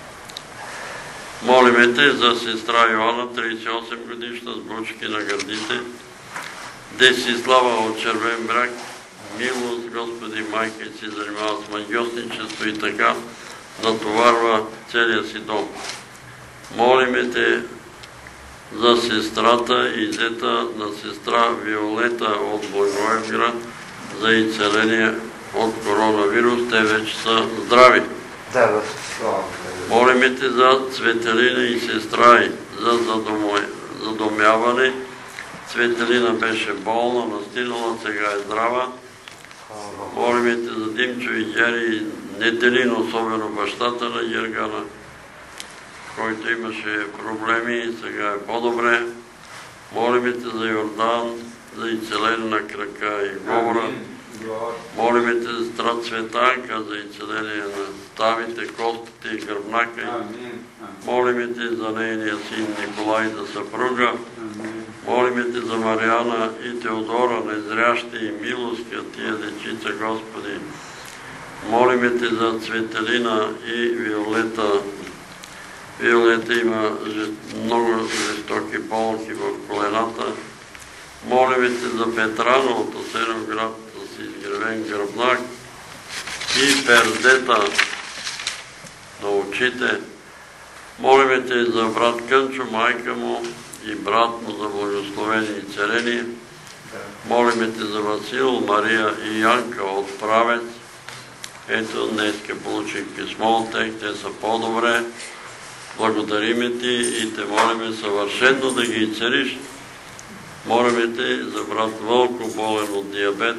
Молиме те за сестра Йоана, тридесет и осем годишна, с бучки на гърдите. Десислава от Червен бряг, милост, Господи, майка и си занимава с магиосничество и така натоварва целия си дом. Молиме те за сестрата и зета на сестра Виолета от Благоевград за изцеление от коронавирус. Те вече са здрави. Да, молиме те за Цветелина и сестра й за задумяване. Цветелина беше болна, настинала, сега е здрава. Молиме те за Димчо и Гери и Неделин, особено бащата на Гергана, който имаше проблеми, сега е по-добре. Молиме те за Йордан, за изцеление на крака и говора. Молиме те за сестра Цветанка, за изцеление на ставите, костите и гръбнака. Молиме те за нейния син Николай, за съпруга. Молиме те за Мариана и Теодора, незрящи и милости от тия дечица, Господи. Молиме те за Цветелина и Виолета. Виолета има много жестоки болки в колената. Молиме те за Петрана от Асеновград с изгревен гръбнак и пердета на очите. Молиме те за брат Кънчо, майка му и брат му за благословени и царени. Молиме те за Васил, Мария и Янка от Правец. Ето, днеска получих писмо от тях, те са по-добре. Благодариме ти и те молиме съвършено да ги изцелиш. Молиме те за брат Вълко, болен от диабет.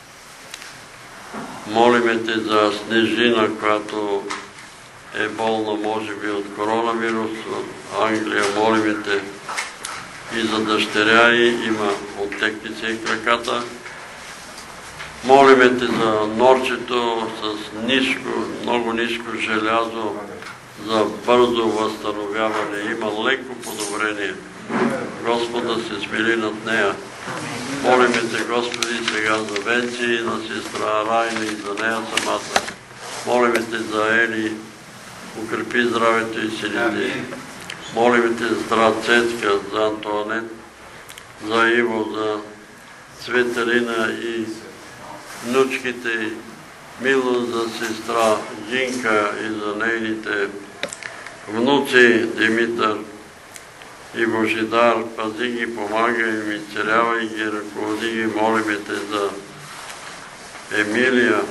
Молиме те за Снежина, която е болна, може би, от коронавирус от Англия. Молиме те и за дъщеря й, има оттекли се и краката. Молиме те за норчето с ниско, много ниско желязо, за бързо възстановяване. Има леко подобрение. Господ да се смили над нея. Молиме те, Господи, сега за Венци, на сестра Райна и за нея самата. Молиме те за Ели, укрепи здравето и силите. Молиме те за сестра Цецка, за Антуанет, за Иво, за Цветелина и внучките, милост за сестра Гинка и за нейните внуци Димитър и Божидар. Пази ги, помагай им, изцелявай ги, ръководи ги. Молиме те за Емилия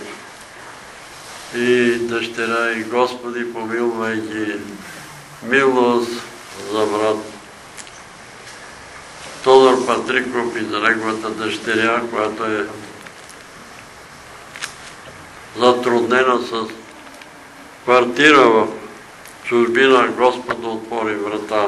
и дъщеря и Господи, помилвай ги. Милост за брат Тодор Патриков и за неговата дъщеря, която е затруднена с квартира в чужбина. Господ да отвори врата.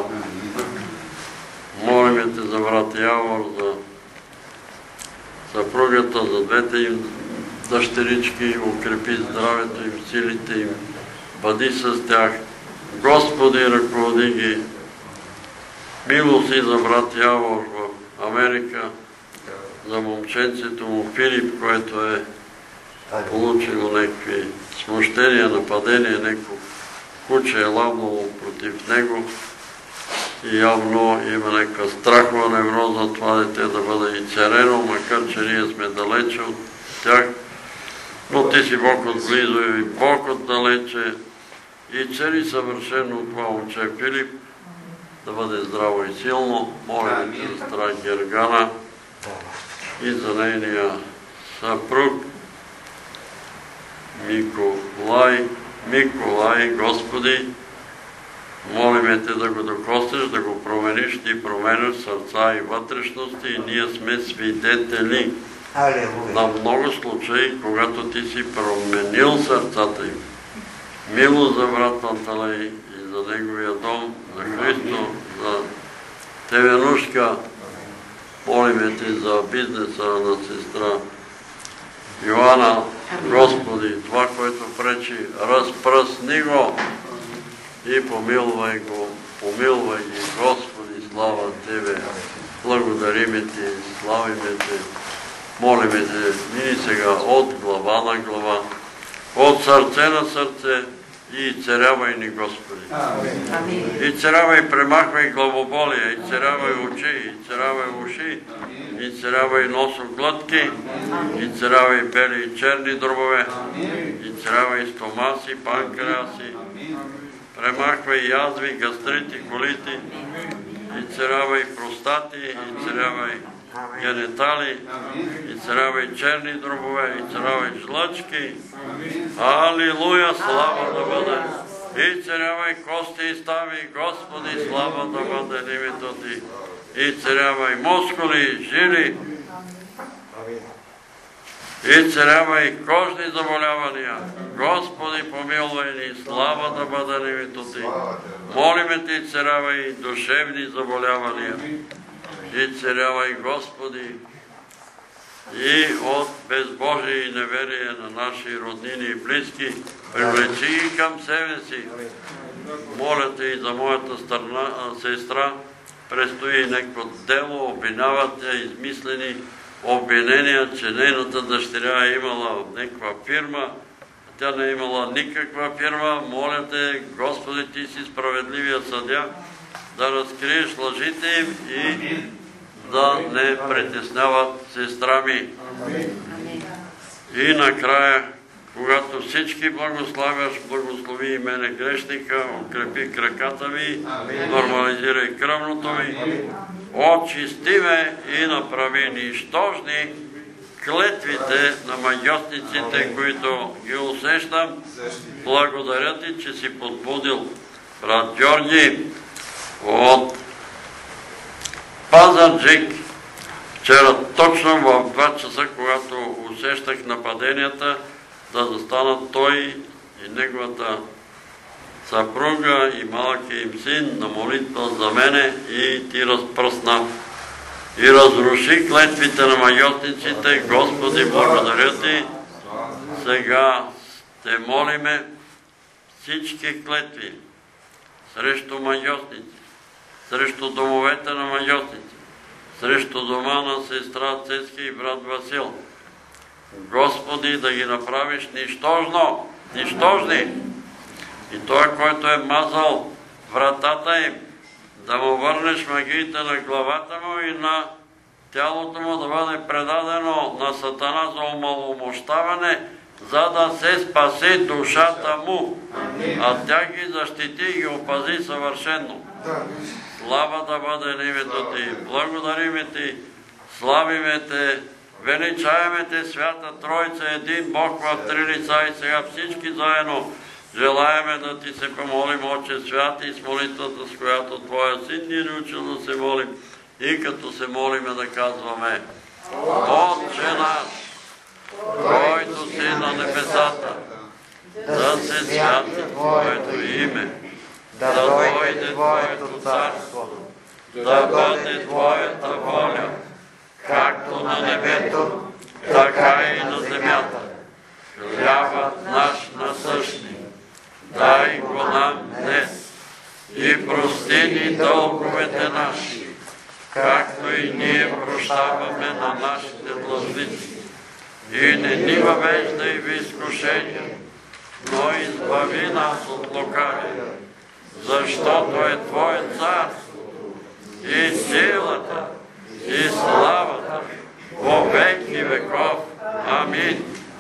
Молиме те за брат Явор, за съпругата, за двете им дъщерички, укрепи здравето им, силите им, бъди с тях. Господи, ръководи ги. Милост и за брат Явор в Америка, за момченцето му Филип, което е получило някакви смущения, нападения, някакво куче е лавнало против него и явно има някаква страхова невроза това дете да бъде и царено, макар че ние сме далече от тях, но ти си Бог отблизо и Бог отдалече и цели съвършено това момче Филип да бъде здраво и силно. Молим те за сестра Гергана и за нейния съпруг Миколай. Миколай, Господи, молиме те да го докоснеш, да го промениш, ти променяш сърца и вътрешности и ние сме свидетели на много случаи, когато ти си променил сърцата им. Милост за брат Панталей и за неговия дом, за Христо, за Теменушка. Молиме те за бизнеса на сестра Йоана. Господи, това, което пречи, разпръсни го и помилвай го, помилвай ги, Господи, слава Тебе. Благодариме Ти, славиме Те, молиме Те, мини сега от глава на глава, от сърце на сърце и царявай ни, Господи. Амин. И царявай, премахвай главоболие, и царявай очи, и царявай уши, и царявай носоглътки, и царявай бели и черни дробове, и царявай стомаси, панкреаси, премахвай язви, гастрити, колити, и царявай простати, и царявай генитали, и царявай черни дробове, и царявай жлъчки. Алилуя, слава да бъде. И царявай кости и стави, Господи, слава да бъде името Ти. И царявай мускули, жили. И царявай кожни заболявания. Господи, помилвай ни, слава да бъде името Ти. Молиме Ти, царявай душевни заболявания. И царявай, Господи, и от безбожие и неверие на наши роднини и близки, привлечи ги към себе си. Моля Те и за моята страна, сестра, предстои някакво дело, обвиняват я, измислени обвинения, че нейната дъщеря е имала някаква фирма, тя не е имала никаква фирма. Моля Те, Господи, Ти си справедливия съдия, да разкриеш лъжите им и да не притесняват сестра ми. И накрая, когато всички благославяш, благослови и мене грешника, укрепи краката ми, нормализирай кръвното ми, очисти ме и направи нищожни клетвите на магиосниците, които ги усещам. Благодаря Ти, че си подбудил брат Георги от Пазарджик. Вчера точно в два часа, когато усещах нападенията, да застанат той и неговата съпруга и малкият им син на молитва за мене, и Ти разпръсна и разруши клетвите на магиосниците. Господи, благодаря Ти. Сега те молиме всички клетви срещу магиосници, срещу домовете на магиосници, срещу дома на сестра Цески и брат Васил. Господи, да ги направиш нищожно, нищожни. И той, който е мазал вратата им, да му върнеш магиите на главата му и на тялото му да бъде предадено на Сатана за омаломощаване, за да се спаси душата му. А тя ги защити и ги опази съвършено. Слава да бъде името Ти. Благодариме Ти, славиме Те, величаеме Те, Свята Троица, един Бог в три лица, и сега всички заедно желаеме да Ти се помолим, Отче святи, с молитвата, с която Твоя Син ни е научил да се молим, и като се молиме да казваме: Отче наш, който си на небесата, да се святи Твоето име, да дойде Твоето царство, да бъде Твоята воля, както на небето, така и на земята. Хлябът наш насъщни, дай го нам днес, и прости ни дълговете наши, както и ние прощаваме на нашите длъжници. И не ни въвеждай в изкушение, но избави нас от лукавия, защото е Твое царство и силата и славата во веки веков. Амин.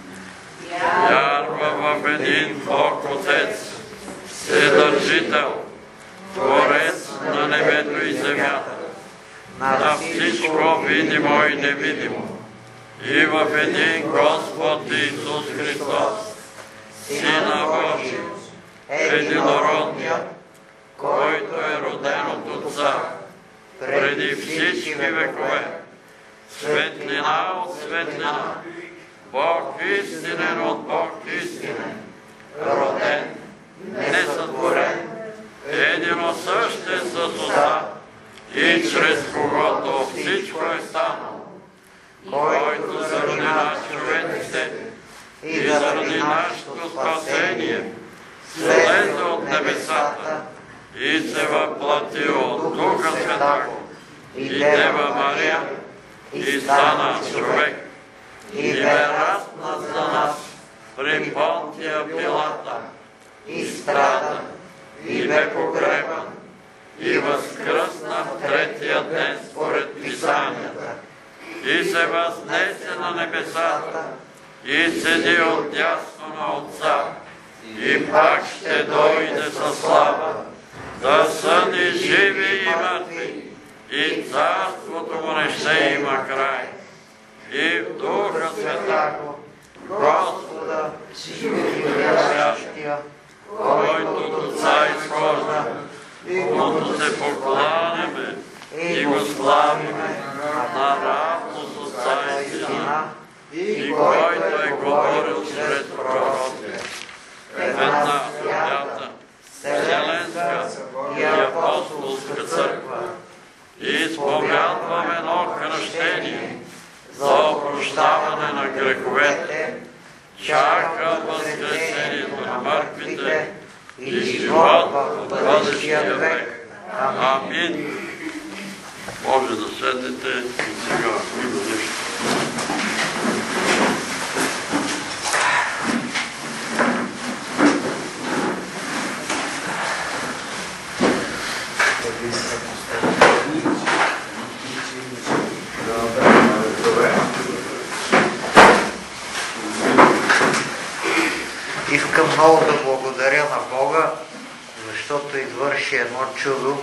Вярва в един Бог Отец, Вседържител, Творец на небето и земята, на всичко видимо и невидимо, и в един Господ Исус Христос, Сина Божий, единородният, който е роден от Отца преди всички векове, светлина от светлина, Бог истинен от Бог истинен, роден, несътворен, единосъщен с Отца, и чрез когото всичко е станало, който заради нас човеците и заради нашето спасение слезе от небесата и се въплати от Духа Святаго и Дева Мария и стана човек и бе разнат за нас при Понтия Пилата и страда, и бе погребан, и възкръсна третия ден според Писанията, и се възнесе на небесата, и седи отдясно на Отца, и пак ще дойде със слава, да съди живи и мъртви, и царството му не ще има край. И в Духа Святаго, Господа, животворящия, който от Отца изхожда, който се покланяме и го славиме на равно с Отца и Сина, и който е говорил чрез пророците. Една свята, вселенска и апостолска църква, и изповядваме едно кръщение за опрощаване на греховете, чака възкресението на мъртвите и живот в бъдещия век. Амин. Може да седнете и сега има нещо. Искам много да благодаря на Бога, защото извърши едно чудо.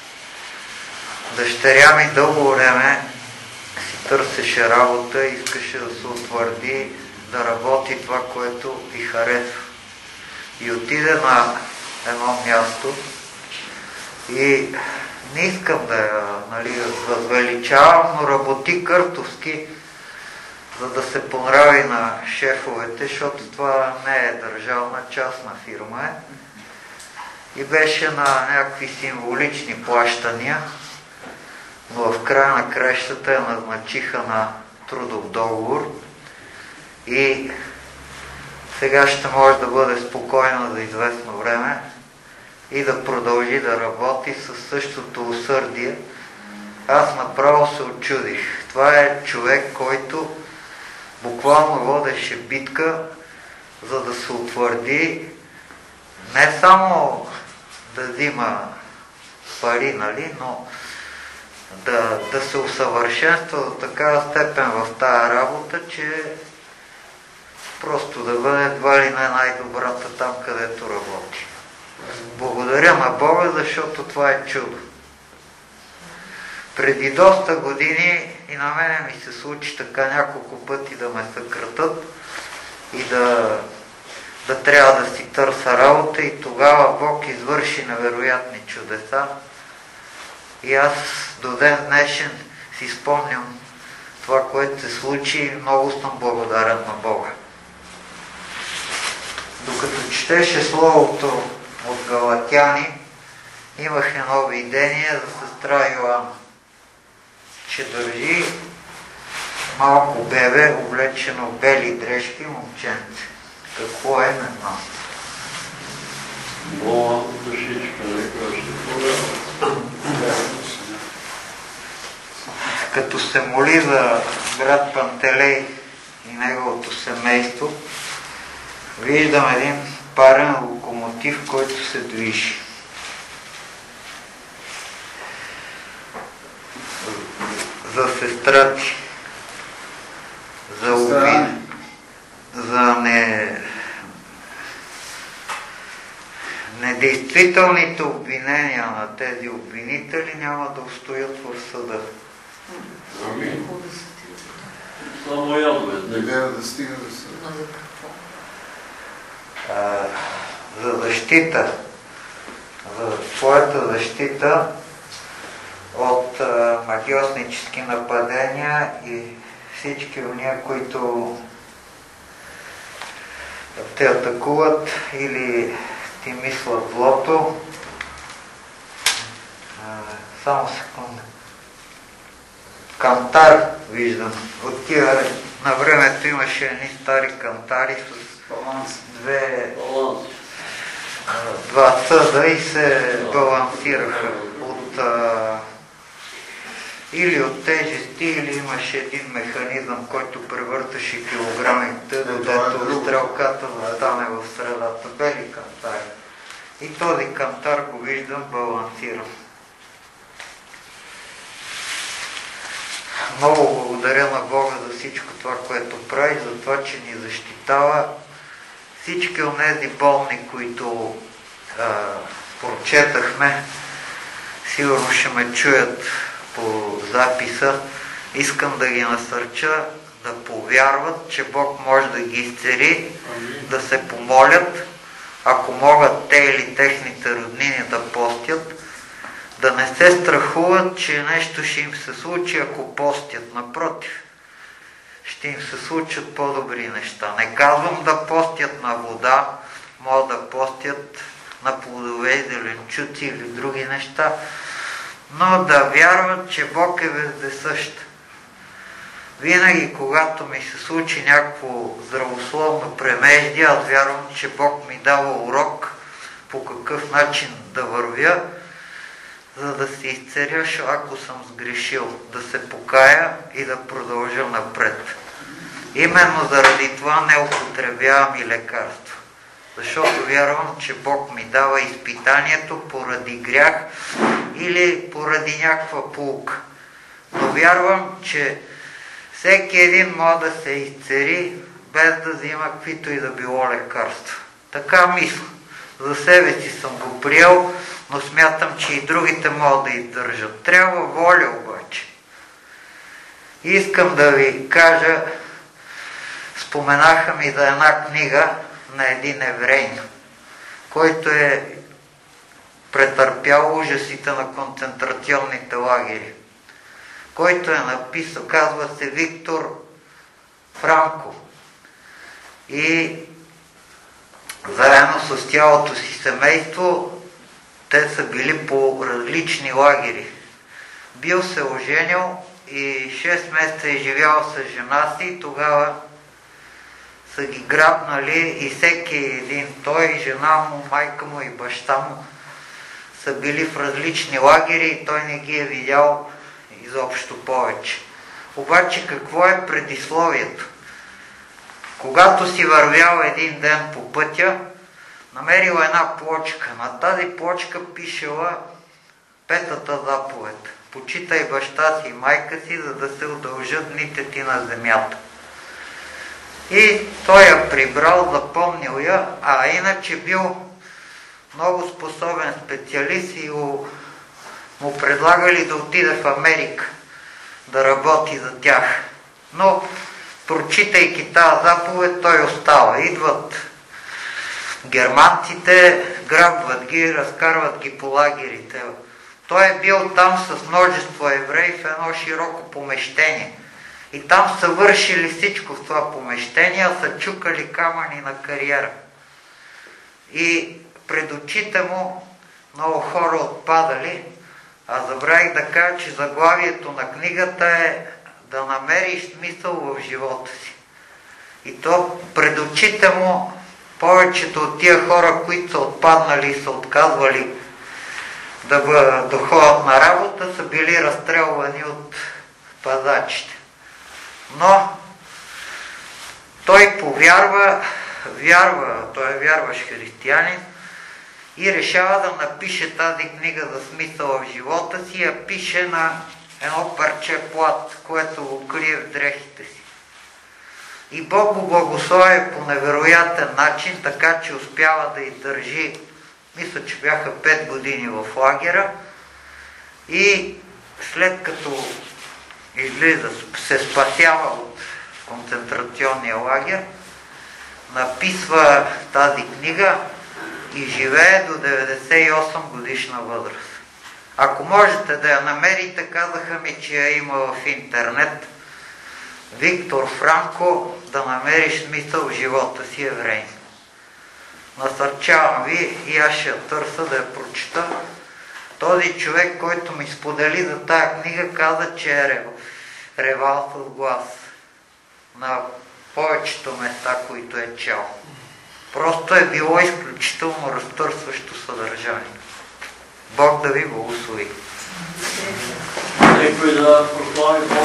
Дъщеря ми дълго време си търсеше работа, искаше да се утвърди, да работи това, което и харесва. И отиде на едно място и не искам да я, нали, възвеличавам, но работи къртовски, за да се понрави на шефовете, защото това не е държавна, частна фирма е. И беше на някакви символични плащания, но в края на краищата я назначиха на трудов договор и сега ще може да бъде спокойна за известно време и да продължи да работи със същото усърдие. Аз направо се очудих. Това е човек, който буквално водеше битка, за да се утвърди, не само да взима пари, нали, но да, да се усъвършенства до такава степен в тая работа, че просто да бъде едва ли не най-добрата там, където работи. Благодаря на Бога, защото това е чудо. Преди доста години и на мене ми се случи така няколко пъти да ме съкратат и да, да трябва да си търся работа, и тогава Бог извърши невероятни чудеса. И аз до ден днешен си спомням това, което се случи, и много съм благодарен на Бога. Докато четеше Словото от Галатяни, имах едно видение за сестра Йоанна, че държи малко бебе, облечено в бели дрежки, момченце. Какво е, не знам. Мола душичка, нека ще поведа. Като се моли за брат Пантелей и неговото семейство, виждам един парен локомотив, който се движи. За сестра ти, за обвин, за не... недействителните обвинения на тези обвинители няма да устоят в съда. Амин. Само ядове. Не бива да стига до съда. За защита, за твоята защита от а, магиоснически нападения и всички уния, които те атакуват или ти мислят злото. А, само секунда. Кантар виждам. От тия на времето имаше едни стари кантари с две, два съда и се балансираха от а, или от тежести, или имаше един механизъм, който превърташе килограмите, додето стрелката застане в средата. Бели кантари. И този кантар го виждам балансиран. Много благодаря на Бога за всичко това, което прави, за това, че ни защитава. Всички от тези болни, които а, прочетахме, сигурно ще ме чуят по записа. Искам да ги насърча да повярват, че Бог може да ги изцели, да се помолят, ако могат те или техните роднини да постят, да не се страхуват, че нещо ще им се случи, ако постят. Напротив, ще им се случат по-добри неща. Не казвам да постят на вода, могат да постят на плодове, зеленчуци или други неща, но да вярват, че Бог е вездесъщ. Винаги, когато ми се случи някакво здравословно премеждие, аз вярвам, че Бог ми дава урок по какъв начин да вървя, за да се изцеля, ако съм сгрешил, да се покая и да продължа напред. Именно заради това не употребявам и лекарство. Защото вярвам, че Бог ми дава изпитанието поради грях или поради някаква поука. Но вярвам, че всеки един може да се изцери, без да взима каквито и да било лекарства. Така мисля. За себе си съм го приел, но смятам, че и другите могат да издържат. Трябва воля обаче. Искам да ви кажа, споменаха ми за една книга на един еврейн, който е претърпял ужасите на концентрационните лагери, който е написал, казва се Виктор Франко. И заедно с цялото си семейство те са били по различни лагери. Бил се оженил и шест месеца е живял с жена си и тогава са ги грабнали и всеки един, той, жена му, майка му и баща му са били в различни лагери и той не ги е видял изобщо повече. Обаче какво е предисловието? Когато си вървял един ден по пътя, намерил една плочка. На тази плочка пишела петата заповед. Почитай баща си и майка си, за да се удължат дните ти на земята. И той я прибрал, запомнил я, а иначе бил много способен специалист и го, му предлагали да отиде в Америка да работи за тях. Но прочитайки тази заповед, той остава. Идват германците, грабват ги, разкарват ги по лагерите. Той е бил там с множество евреи в едно широко помещение. И там са вършили всичко в това помещение, са чукали камъни на кариера. И пред очите му много хора отпадали, а забравих да кажа, че заглавието на книгата е да намериш смисъл в живота си. И то пред очите му повечето от тия хора, които са отпаднали и са отказвали да, да ходят на работа, са били разстрелвани от пазачите. Но той повярва, вярва, той е вярващ християнин и решава да напише тази книга за смисъла в живота си, я пише на едно парче плат, което го крие в дрехите си. И Бог го благослови по невероятен начин, така че успява да издържи, мисля, че бяха пет години в лагера и след като излиза, се спасява от концентрационния лагер, написва тази книга и живее до деветдесет и осем годишна възраст. Ако можете да я намерите, казаха ми, че я има в интернет, Виктор Франко, да намериш смисъл в живота си, еврей. Насърчавам ви и аз ще я търся да я прочита. Този човек, който ми сподели за тая книга, каза, че е ревал с глас на повечето места, които е чел. Просто е било изключително разтърсващо съдържание. Бог да ви благослови. Некой да прослави Бог.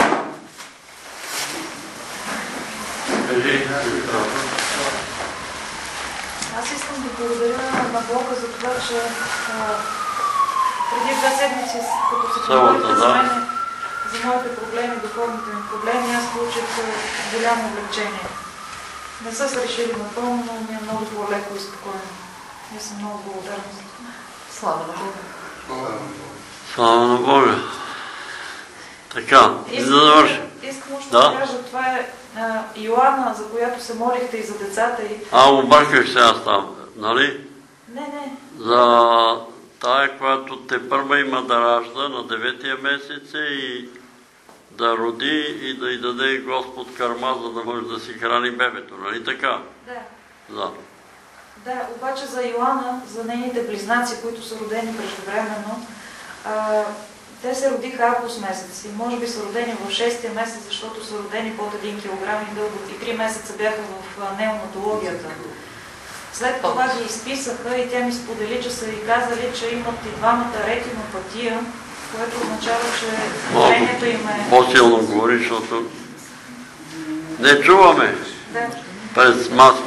Кажи. Аз искам да благодаря на Бога за това, че а, преди две седмици, като се помолихте за мен, за моите проблеми, духовните ми проблеми, аз получих голямо облегчение. Не са се решили напълно, но ми е много по-леко и спокойно. Аз съм много благодарна за това. Слава на Бога. Слава на Бога. Така, и да завършим. Искам още да кажа, това е а, Йоанна, за която се молихте и за децата и... А, обърках се аз там, нали? Не, не. За тая, която те първа има да ражда на деветия месец и да роди и да й даде Господ кърма, за да може да си храни бебето, нали така? Да. Да. Да, обаче за Йоанна, за нейните близнаци, които са родени преждевременно, а, те се родиха август месец и може би са родени в шестия месец, защото са родени под един килограм и дълго и три месеца бяха в неонатологията. След това ги изписаха и тя ми сподели, че са и казали, че имат и двамата ретинопатия, което означава, че зрението им е... По-силно говори, защото не чуваме да. През маски.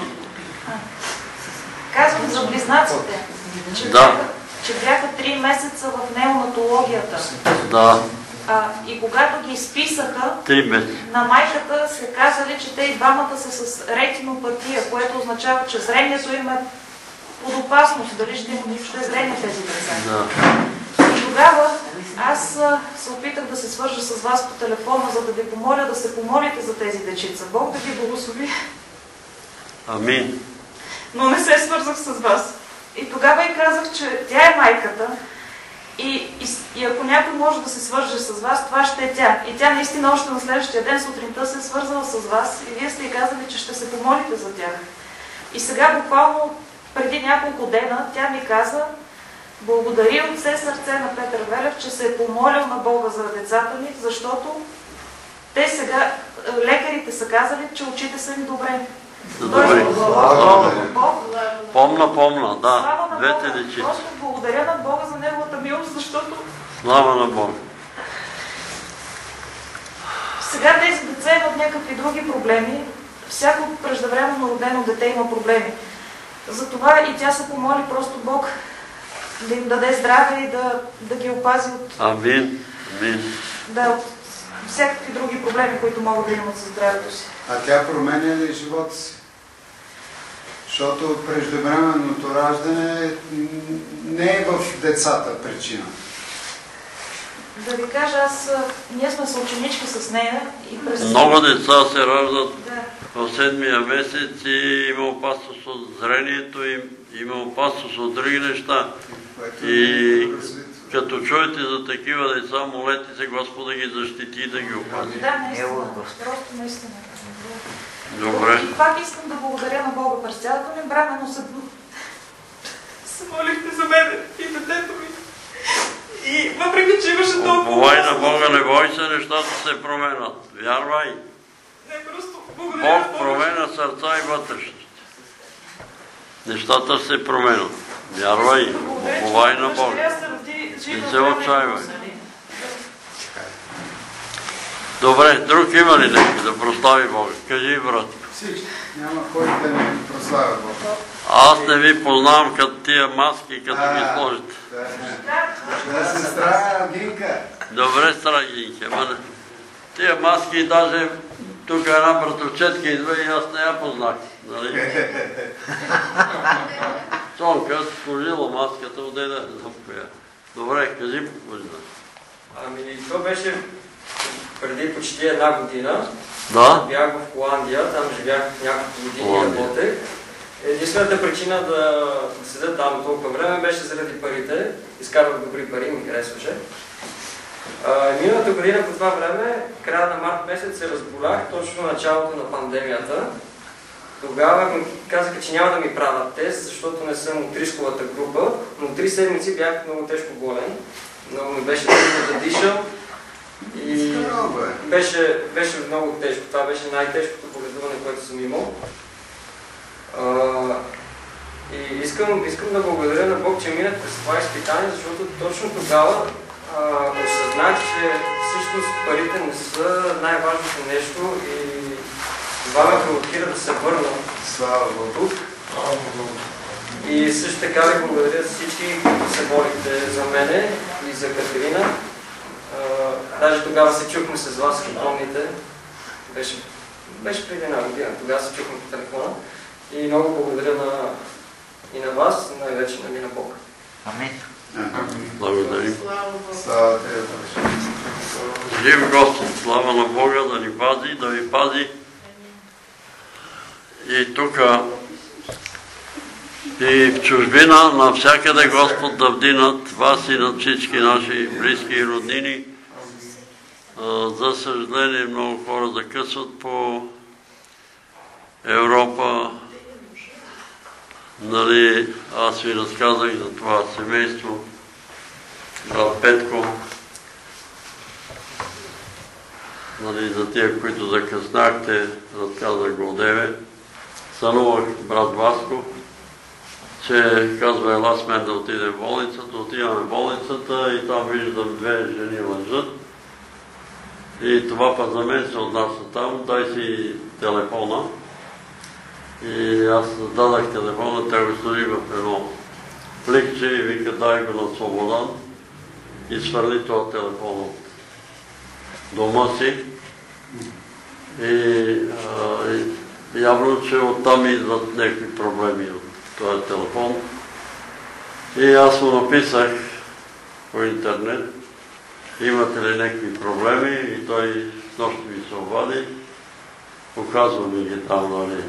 Казвам за близнаците, че, да. бяха, че бяха три месеца в неонатологията. Да. А, и когато ги изписаха, на майката се казали, че те и двамата са с ретинопатия, което означава, че зрението им е под опасност. Дали ще има нищо зрение тези деца. Да. И тогава аз се опитах да се свържа с вас по телефона, за да ви помоля да се помолите за тези дечица. Бог да ви благослови. Амин. Но не се свързах с вас. И тогава и казах, че тя е майката и, и, и ако някой може да се свърже с вас, това ще е тя. И тя наистина още на следващия ден сутринта се е свързала с вас и вие сте й казали, че ще се помолите за тях. И сега буквално преди няколко дена тя ми каза: благодари от все сърце на Петър Велев, че се е помолил на Бога за децата ми, защото те сега, лекарите са казали, че очите са им добре. Добре. Помна, помна, да. Двете дечи. Просто благодаря на Бога за неговата милост, защото... Слава на Бога. Сега тези деца имат някакви други проблеми. Всяко преждевременно родено дете има проблеми. Затова и тя се помоли просто Бог да им даде здраве и да, да ги опази от... Амин. Амин. Да, от всякакви други проблеми, които могат да имат със здравето си. А тя променя ли живота си? Защото преждевременното раждане не е в децата причина. Да ви кажа, аз, ние сме съученички с нея и през... Много деца се раждат да. в седмия месец и има опасност от зрението, и има опасност от други неща. И като чуете за такива деца, молете се Господа ги защити и да ги опази. Да, наистина. Просто наистина. Добре. И пак искам да благодаря на Бога през цялото ми време, но се... се молихте за мен и детето ми. И въпреки, че имаше толкова... Уповай на Бога, не бой се, нещата се променят. Вярвай. Не, просто благодаря Бог променя сърца и вътрешност. Нещата се променят. Вярвай. Уповай на Бога. Не се отчаивай. Добре, друг има ли някой да прослави Бога? Кажи, брат. Всички. Няма кой да не прославя Бога. Аз не ви познавам като тия маски, като ги сложите. Да се страя Гинка. Добре, страя Гинка. Тия маски, даже тук една братовчетка идва и аз не я познах. Цонка сложила маската, отделя, не знам коя. Добре, кажи по коя. Ами, то беше преди почти една година. Да? Бях в Холандия, там живях няколко години и работех. Единствената причина да седа там толкова време беше заради парите. Изкарвах добри пари, ми харесваше. Миналата година по това време, края на март месец, се разболях, точно началото на пандемията. Тогава ми казаха, че няма да ми правят тест, защото не съм от рисковата група, но три седмици бях много тежко болен. Много ми беше трудно да дишам. И беше, беше много тежко. Това беше най-тежкото боледуване, което съм имал. А, и искам, искам да благодаря на Бог, че минах през това изпитание, защото точно тогава а, осъзнах, че всъщност парите не са най-важното нещо и това ме провокира да се върна. Слава Богу. И също така ви благодаря всички, които се молихте за мене и за Катерина. Даже тогава се чухме с вас, ако помните. Беше, беше преди една година, тогава се чухме по телефона. И много благодаря на, и на вас, и най-вече на Бога. Амин. Благодарим. Слава Тебе, Жив Господ, слава на Бога да ни пази, да ви пази. И тук, и в чужбина, навсякъде Господ да вдинат вас и над всички наши близки и роднини. За съжаление, много хора закъсват по Европа. Нали, аз ви разказах за това семейство, брат Петко, нали, за тия, които закъснахте, разказах го одеве. Сънувах брат Васко, че казва, ела с мен да отидем в болницата, отиваме в болницата и там виждам две жени лъжат. И това па за мен се отнася там, дай си телефона. И аз дадах телефона, тя го сложи в едно пликче и вика, дай го на Слободан и свърли този телефон от дома си. И, а, и явно, че оттам идват някакви проблеми от този телефон. И аз му написах по интернет, имате ли някакви проблеми, и той с нощи ми се обади, показва ми ги там, нали,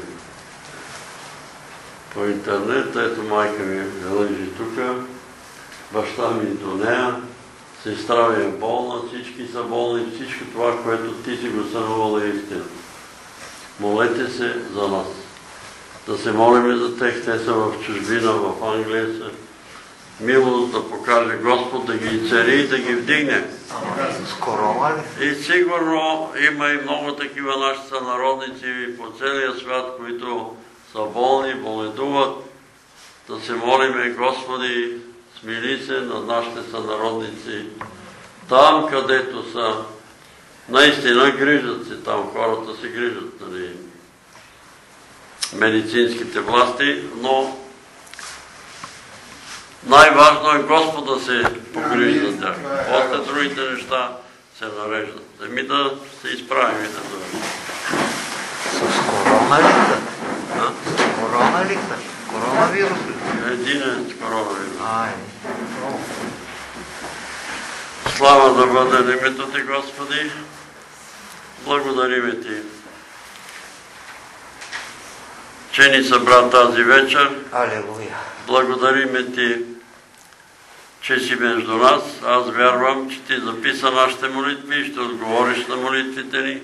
по интернет. Ето майка ми лежи тук, баща ми до нея, сестра ми е болна, всички са болни, всичко това, което ти си го сънувала, е истина. Молете се за нас. Да се молим за тях, те са в чужбина, в Англия са. Милост да покаже Господ, да ги цари и да ги вдигне. И сигурно има и много такива наши сънародници по целия свят, които са болни, боледуват. Да се молиме, Господи, смили се над нашите сънародници. Там, където са, наистина грижат се, там хората се грижат, нали, медицинските власти, но най-важно е Господ да се погрижи за тях. После другите неща се нареждат. Еми да се изправим и да дойдем. С корона ли са? С корона ли са? Коронавирус ли? Един е с коронавирус. Ай. Слава да бъде на името Ти, Господи. Благодариме Ти, че ни събра тази вечер. Алелуя. Благодариме Ти, че си между нас. Аз вярвам, че Ти записа нашите молитви и ще отговориш на молитвите ни,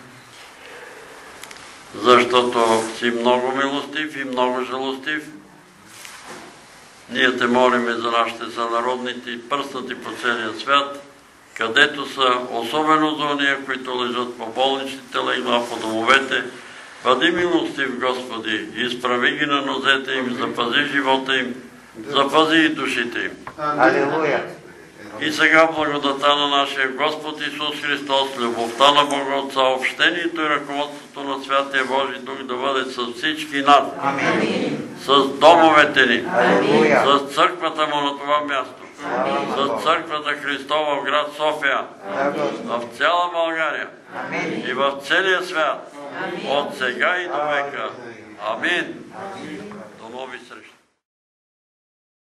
защото си много милостив и много жалостив. Ние Те молиме за нашите сънародници, пръснати по целия свят, където са, особено за ония, които лежат по болничните легла, по домовете. Бъди милостив, Господи, изправи ги на нозете им, запази живота им, запази и душите им. Алелуя. И сега благодата на нашия Господ Исус Христос, любовта на Бога Отца, общението и ръководството на Святия Божий Дух да бъде с всички нас, с домовете ни, с църквата му на това място, с църквата Христова в град София, в цяла България и в целия свят, от сега и до века. Амин. До нови срещи.